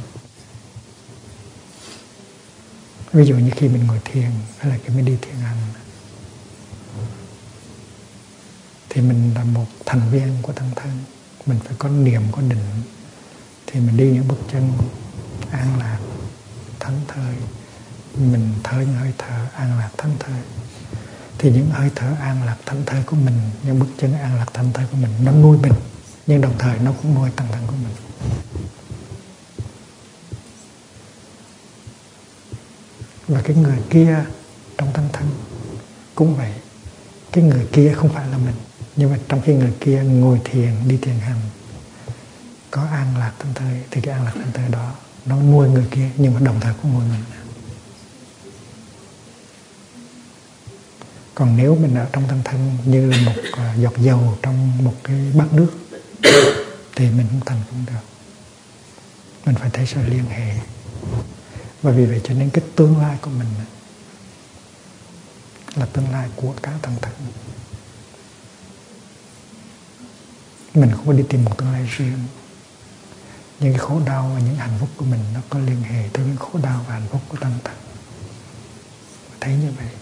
[SPEAKER 1] Ví dụ như khi mình ngồi thiền hay là khi mình đi thiền hành, thì mình là một thành viên của tăng thân. Mình phải có niệm, có định. Thì mình đi những bước chân an lạc, thảnh thơi. Mình thở những hơi thở an lạc, thảnh thơi. Thì những hơi thở an lạc, thảnh thơi của mình, những bước chân an lạc, thảnh thơi của mình, nó nuôi mình, nhưng đồng thời nó cũng nuôi tăng thân của mình. Và cái người kia trong tăng thân cũng vậy. Cái người kia không phải là mình, nhưng mà trong khi người kia ngồi thiền, đi thiền hành, có an lạc thảnh thơi, thì cái an lạc thảnh thơi đó nó nuôi người kia, nhưng mà đồng thời cũng nuôi mình. Còn nếu mình ở trong tăng thân như là một giọt dầu trong một cái bát nước thì mình không thành công được. Mình phải thấy sự liên hệ. Và vì vậy cho nên cái tương lai của mình là tương lai của cả tăng thân. Mình không có đi tìm một tương lai riêng. Những cái khổ đau và những hạnh phúc của mình nó có liên hệ tới những khổ đau và hạnh phúc của tăng thân. Thấy như vậy.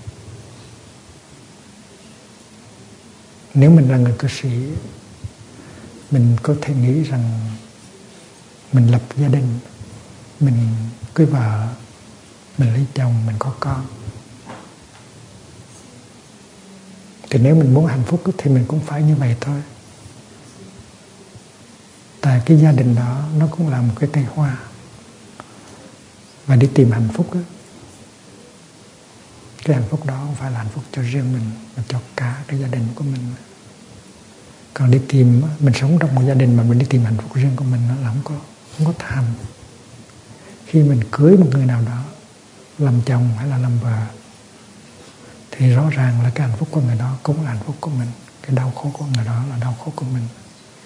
[SPEAKER 1] Nếu mình là người cư sĩ, mình có thể nghĩ rằng mình lập gia đình, mình cưới vợ, mình lấy chồng, mình có con. Thì nếu mình muốn hạnh phúc thì mình cũng phải như vậy thôi. Tại cái gia đình đó nó cũng là một cái cây hoa. Và đi tìm hạnh phúc đó, cái hạnh phúc đó không phải là hạnh phúc cho riêng mình, mà cho cả cái gia đình của mình. Còn đi tìm, mình sống trong một gia đình mà mình đi tìm hạnh phúc riêng của mình, nó là không có, không có thành. Khi mình cưới một người nào đó, làm chồng hay là làm vợ, thì rõ ràng là cái hạnh phúc của người đó cũng là hạnh phúc của mình. Cái đau khổ của người đó là đau khổ của mình.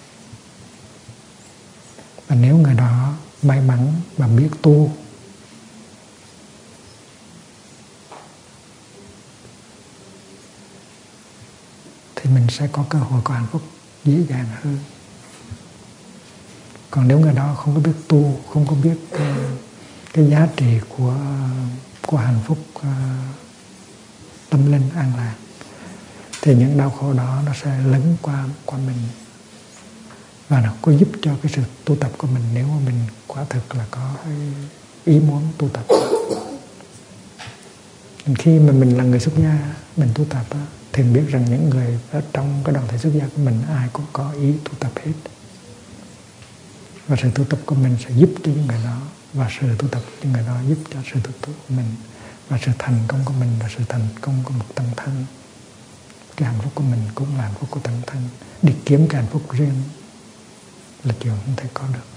[SPEAKER 1] Và nếu người đó may mắn và biết tu, thì mình sẽ có cơ hội có hạnh phúc dễ dàng hơn. Còn nếu người đó không có biết tu, không có biết cái, cái giá trị của, của hạnh phúc uh, tâm linh an lạc, thì những đau khổ đó nó sẽ lấn qua qua mình. Và nó có giúp cho cái sự tu tập của mình, nếu mà mình quả thực là có ý muốn tu tập. Khi mà mình là người xuất gia, mình tu tập á, thì biết rằng những người ở trong cái đoàn thể xuất gia của mình ai cũng có ý tu tập hết. Và sự tu tập của mình sẽ giúp cho những người đó, và sự tu tập của những người đó giúp cho sự tu tập của mình. Và sự thành công của mình là sự thành công của một tăng thân. Cái hạnh phúc của mình cũng là hạnh phúc của tăng thân. Đi kiếm cái hạnh phúc riêng là chuyện không thể có được.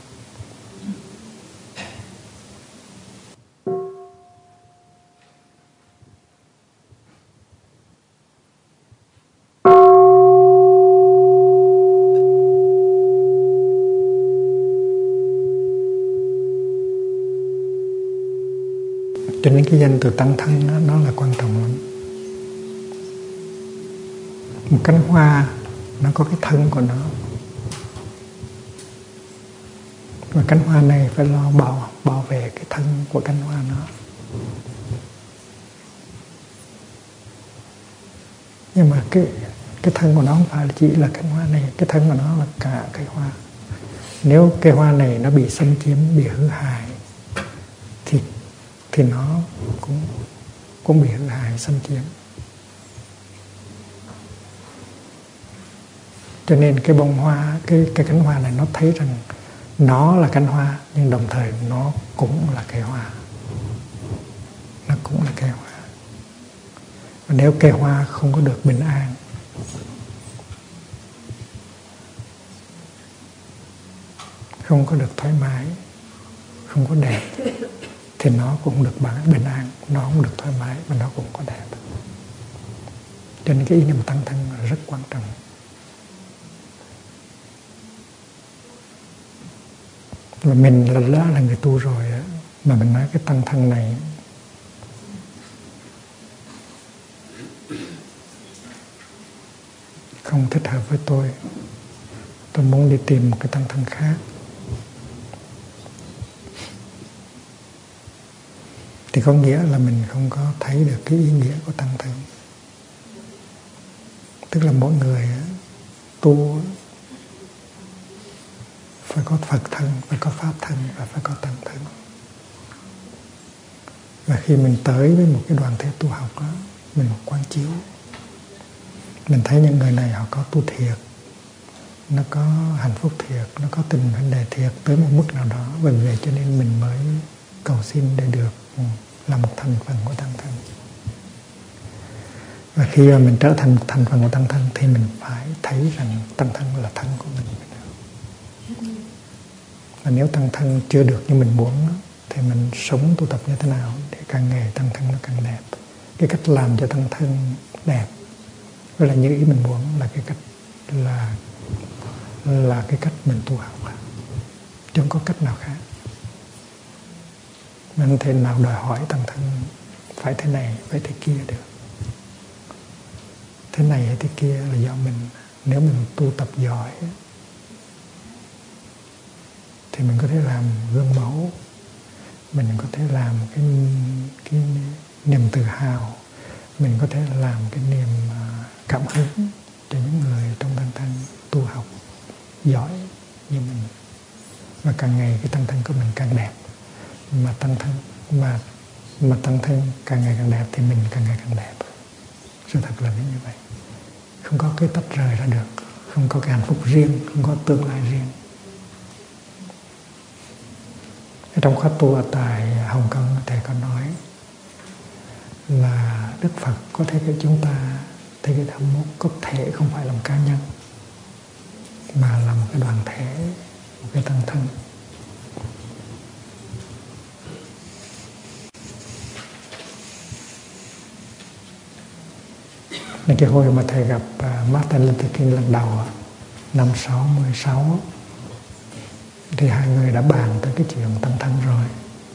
[SPEAKER 1] Cho nên cái danh từ tăng thân đó, nó là quan trọng lắm. Một cánh hoa nó có cái thân của nó, và cánh hoa này phải lo bảo, bảo vệ cái thân của cánh hoa nó. Nhưng mà cái, cái thân của nó không phải chỉ là cánh hoa này, cái thân của nó là cả cây hoa. Nếu cây hoa này nó bị xâm chiếm, bị hư hại, thì, thì nó cũng, cũng bị hư hại, xâm chiếm. Cho nên cái bông hoa, cái, cái cánh hoa này nó thấy rằng nó là cánh hoa, nhưng đồng thời nó cũng là cây hoa. Nó cũng là cây hoa. Và nếu cây hoa không có được bình an, không có được thoải mái, không có đẹp, thì nó cũng không được bình an, nó không được thoải mái, và nó cũng có đẹp. Cho nên cái ý niệm tăng thân là rất quan trọng. Và mình là đã là người tu rồi á, mà mình nói cái tăng thân này không thích hợp với tôi, tôi muốn đi tìm một cái tăng thân khác, thì có nghĩa là mình không có thấy được cái ý nghĩa của tăng thân. Tức là mỗi người tu phải có Phật thân, phải có Pháp thân, và phải có tăng thân. Và khi mình tới với một cái đoàn thể tu học đó, mình quán chiếu, mình thấy những người này họ có tu thiệt, nó có hạnh phúc thiệt, nó có tình vấn đề thiệt tới một mức nào đó. Vì vậy cho nên mình mới cầu xin để được là một thành phần của tăng thân. Và khi mà mình trở thành một thành phần của tăng thân, thì mình phải thấy rằng tăng thân là thân của mình. Và nếu tăng thân chưa được như mình muốn, thì mình sống tu tập như thế nào để càng ngày tăng thân nó càng đẹp. Cái cách làm cho tăng thân đẹp, với là như ý mình muốn, là cái cách là là cái cách mình tu học, chứ không có cách nào khác. Mình không thể nào đòi hỏi tăng thân phải thế này, phải thế kia được. Thế này hay thế kia là do mình. Nếu mình tu tập giỏi thì mình có thể làm gương mẫu, mình có thể làm cái, cái niềm tự hào, mình có thể làm cái niềm cảm hứng cho những người trong tăng thân tu học giỏi như mình. Và càng ngày cái tăng thân của mình càng đẹp, mà tăng thân mà mà tăng thân càng ngày càng đẹp thì mình càng ngày càng đẹp. Sự thật là như vậy, không có cái tách rời ra được, không có cái hạnh phúc riêng, không có tương lai riêng. Trong khóa tu ở tại Hồng Kông, thầy có nói là Đức Phật có thế cái chúng ta thế cái tham mốt có thể không phải là một cá nhân, mà là một cái đoàn thể, một cái tăng thân. Nên cái hồi mà thầy gặp uh, Martin Luther King lần đầu năm sáu mươi sáu thì hai người đã bàn tới cái chuyện tăng thân rồi.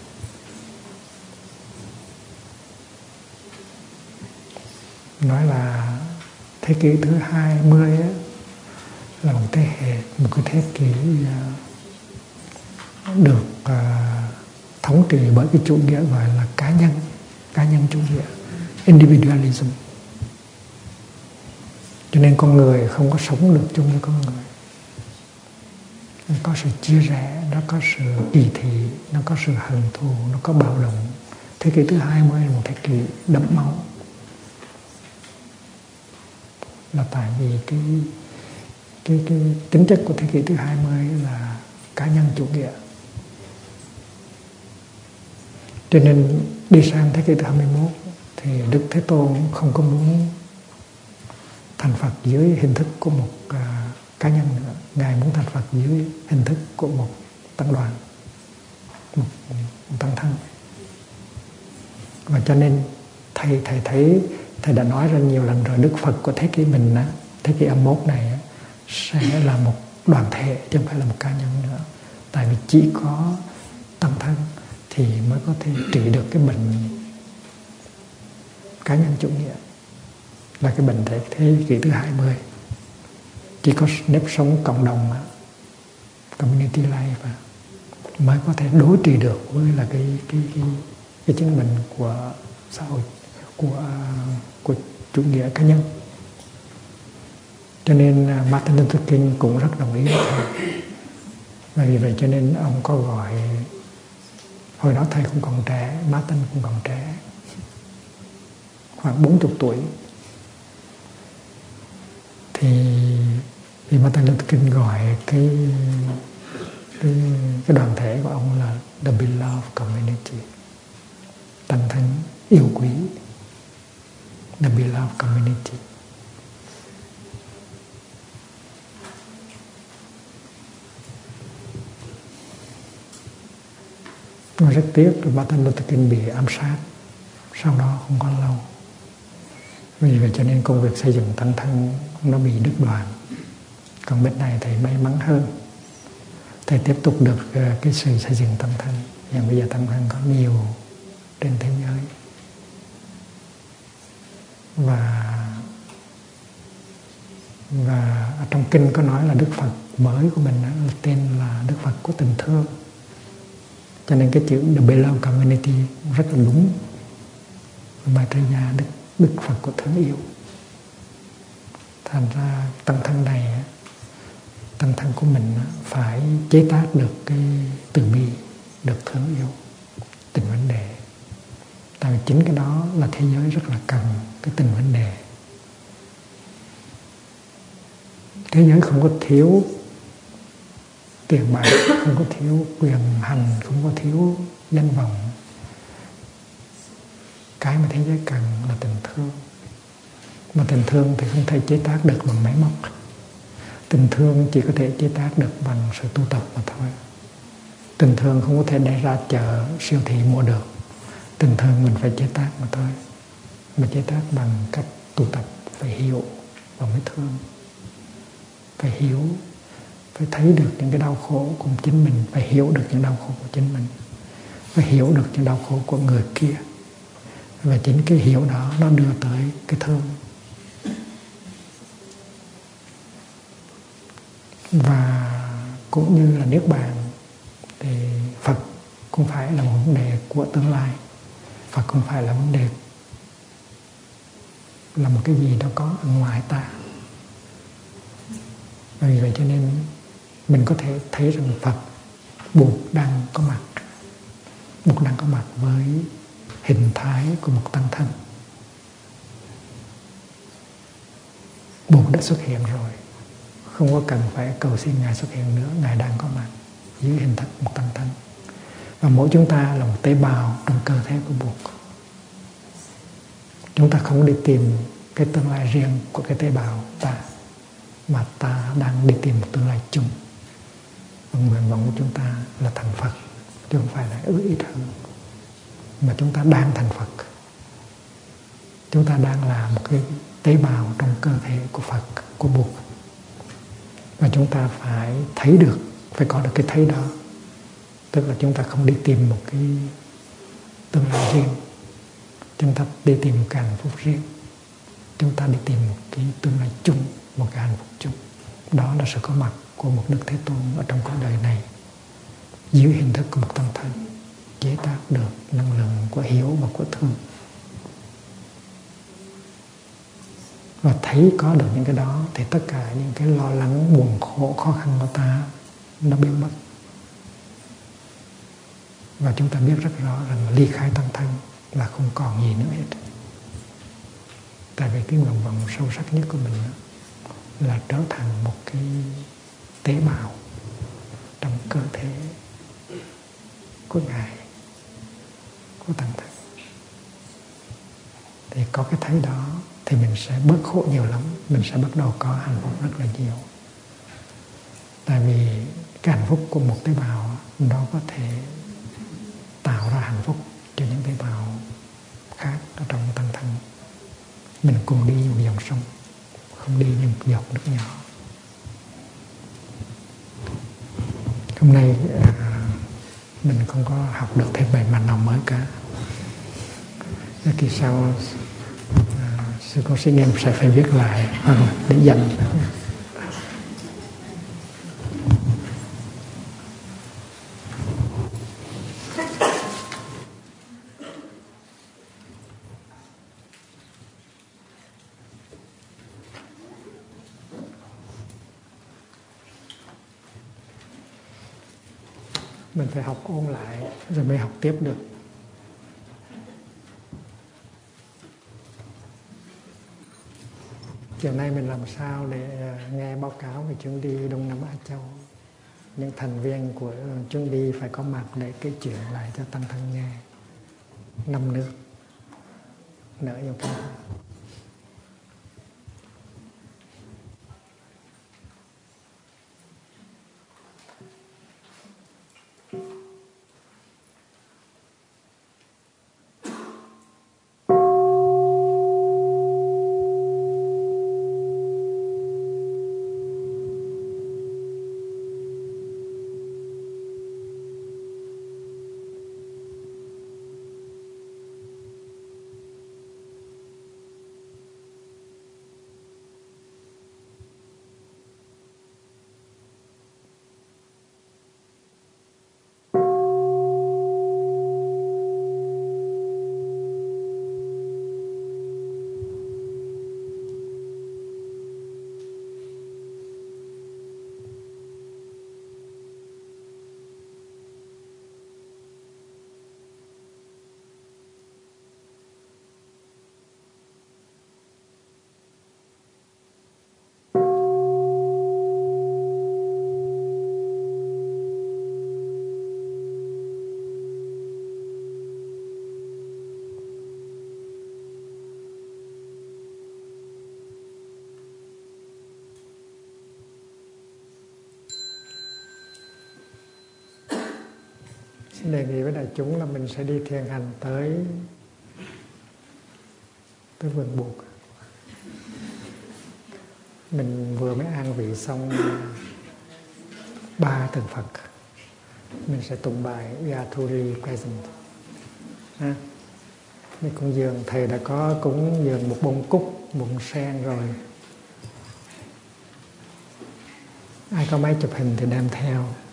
[SPEAKER 1] Nói là thế kỷ thứ hai mươi ấy, là một thế hệ, một cái thế kỷ uh, được uh, thống trị bởi cái chủ nghĩa gọi là cá nhân, cá nhân chủ nghĩa, individualism. Cho nên con người không có sống được chung với con người. Nó có sự chia rẽ, nó có sự kỳ thị, nó có sự hận thù, nó có bạo động. Thế kỷ thứ hai mươi là một thế kỷ đẫm máu. Là tại vì cái, cái, cái tính chất của thế kỷ thứ hai mươi là cá nhân chủ nghĩa. Cho nên đi sang thế kỷ thứ hai mươi mốt thì Đức Thế Tôn không có muốn thành Phật dưới hình thức của một uh, cá nhân nữa. Ngài muốn thành Phật dưới hình thức của một tăng đoàn, một, một tăng thân. Và cho nên thầy thầy thấy thầy đã nói ra nhiều lần rồi, Đức Phật của thế kỷ mình á, thế kỷ hai mươi mốt này á, sẽ là một đoàn thể chứ không phải là một cá nhân nữa. Tại vì chỉ có tăng thân thì mới có thể trị được cái bệnh cá nhân chủ nghĩa, là cái bệnh thế, thế kỷ thứ hai mươi. Chỉ có nếp sống cộng đồng, community life mới có thể đối trị được với là cái cái cái, cái chứng bệnh của xã hội, của của chủ nghĩa cá nhân. Cho nên Martin Luther King cũng rất đồng ý với thầy. Và vì vậy cho nên ông có gọi, hồi đó thầy cũng còn trẻ, Martin cũng còn trẻ, khoảng bốn mươi tuổi. Thì thì Martin Luther King gọi cái, cái cái đoàn thể của ông là The Beloved Community, tăng thân yêu quý, The Beloved Community. Mà rất tiếc là Martin Luther King bị ám sát sau đó không có lâu. Vì vậy cho nên công việc xây dựng tăng thân nó bị đứt đoạn. Còn bên này thầy may mắn hơn, thầy tiếp tục được cái sự xây dựng tăng thân. Và bây giờ tăng thân có nhiều trên thế giới. Và và ở trong kinh có nói là Đức Phật mới của mình là tên là Đức Phật của tình thương. Cho nên cái chữ The Beloved Community rất là đúng. Maitreya, Đức, Đức Phật của thương yêu. Thành ra tăng thân này, tăng thân của mình phải chế tác được cái từ bi, được thương yêu, tình vấn đề. Tại vì chính cái đó là thế giới rất là cần cái tình vấn đề. Thế giới không có thiếu tiền bạc, không có thiếu quyền hành, không có thiếu danh vọng. Cái mà thế giới cần là tình thương. Mà tình thương thì không thể chế tác được bằng máy móc. Tình thương chỉ có thể chế tác được bằng sự tu tập mà thôi. Tình thương không có thể đem ra chợ, siêu thị mua được. Tình thương mình phải chế tác mà thôi. Mà chế tác bằng cách tu tập, phải hiểu và mới thương. Phải hiểu, phải thấy được những cái đau khổ của chính mình, phải hiểu được những đau khổ của chính mình. và hiểu được những đau khổ của người kia. Và chính cái hiểu đó nó đưa tới cái thương. Và cũng như là Niết Bàn thì Phật không phải là một vấn đề của tương lai. Phật không phải là vấn đề là một cái gì đó có ở ngoài ta. Vì vậy cho nên mình có thể thấy rằng Phật, Bụt đang có mặt. Bụt đang có mặt với hình thái của một tăng thân. Bụt đã xuất hiện rồi, không có cần phải cầu xin Ngài xuất hiện nữa. Ngài đang có mặt dưới hình thức một tăng thân. Và mỗi chúng ta là một tế bào trong cơ thể của Bụt. Chúng ta không đi tìm cái tương lai riêng của cái tế bào ta, mà ta đang đi tìm một tương lai chung. Và nguyện vọng của chúng ta là thành Phật, chứ không phải là ước ít hơn. Mà chúng ta đang thành Phật. Chúng ta đang là một cái tế bào trong cơ thể của Phật, của Bụt. Và chúng ta phải thấy được, phải có được cái thấy đó. Tức là chúng ta không đi tìm một cái tương lai riêng, chúng ta đi tìm một cái hạnh phúc riêng. Chúng ta đi tìm một cái tương lai chung, một cái hạnh phúc chung. Đó là sự có mặt của một Đức Thế Tôn ở trong cuộc đời này, dưới hình thức của một tăng thân, chế tác được năng lượng của hiểu và của thương. Và thấy có được những cái đó thì tất cả những cái lo lắng, buồn khổ, khó khăn của ta nó biến mất. Và chúng ta biết rất rõ rằng ly khai tăng thân là không còn gì nữa hết. Tại vì cái nguyện vọng sâu sắc nhất của mình là trở thành một cái tế bào trong cơ thể của Ngài, của tăng thân. Thì có cái thấy đó thì mình sẽ bớt khổ nhiều lắm. Mình sẽ bắt đầu có hạnh phúc rất là nhiều. Tại vì cái hạnh phúc của một tế bào đó có thể tạo ra hạnh phúc cho những tế bào khác ở trong tăng thân. Mình cùng đi một dòng sông, không đi như một giọt nước nhỏ. Hôm nay à, mình không có học được thêm bài văn nào mới cả. Kỳ sau à, sư con sinh em sẽ phải viết lại à, để dành. Mình phải học ôn lại rồi mới học tiếp được. Chiều nay mình làm sao để nghe báo cáo về chuyến đi Đông Nam Á Châu. Những thành viên của chuyến đi phải có mặt để kể chuyện lại cho tăng thân nghe. Năm nước nở vô cái. Xin đề nghị với đại chúng là mình sẽ đi thiền hành tới tới vườn Bụt. Mình vừa mới an vị xong ba tượng Phật, mình sẽ tụng bài We are truly present. À, mình cúng dường, thầy đã có cúng dường một bông cúc, một bông sen rồi. Ai có máy chụp hình thì đem theo.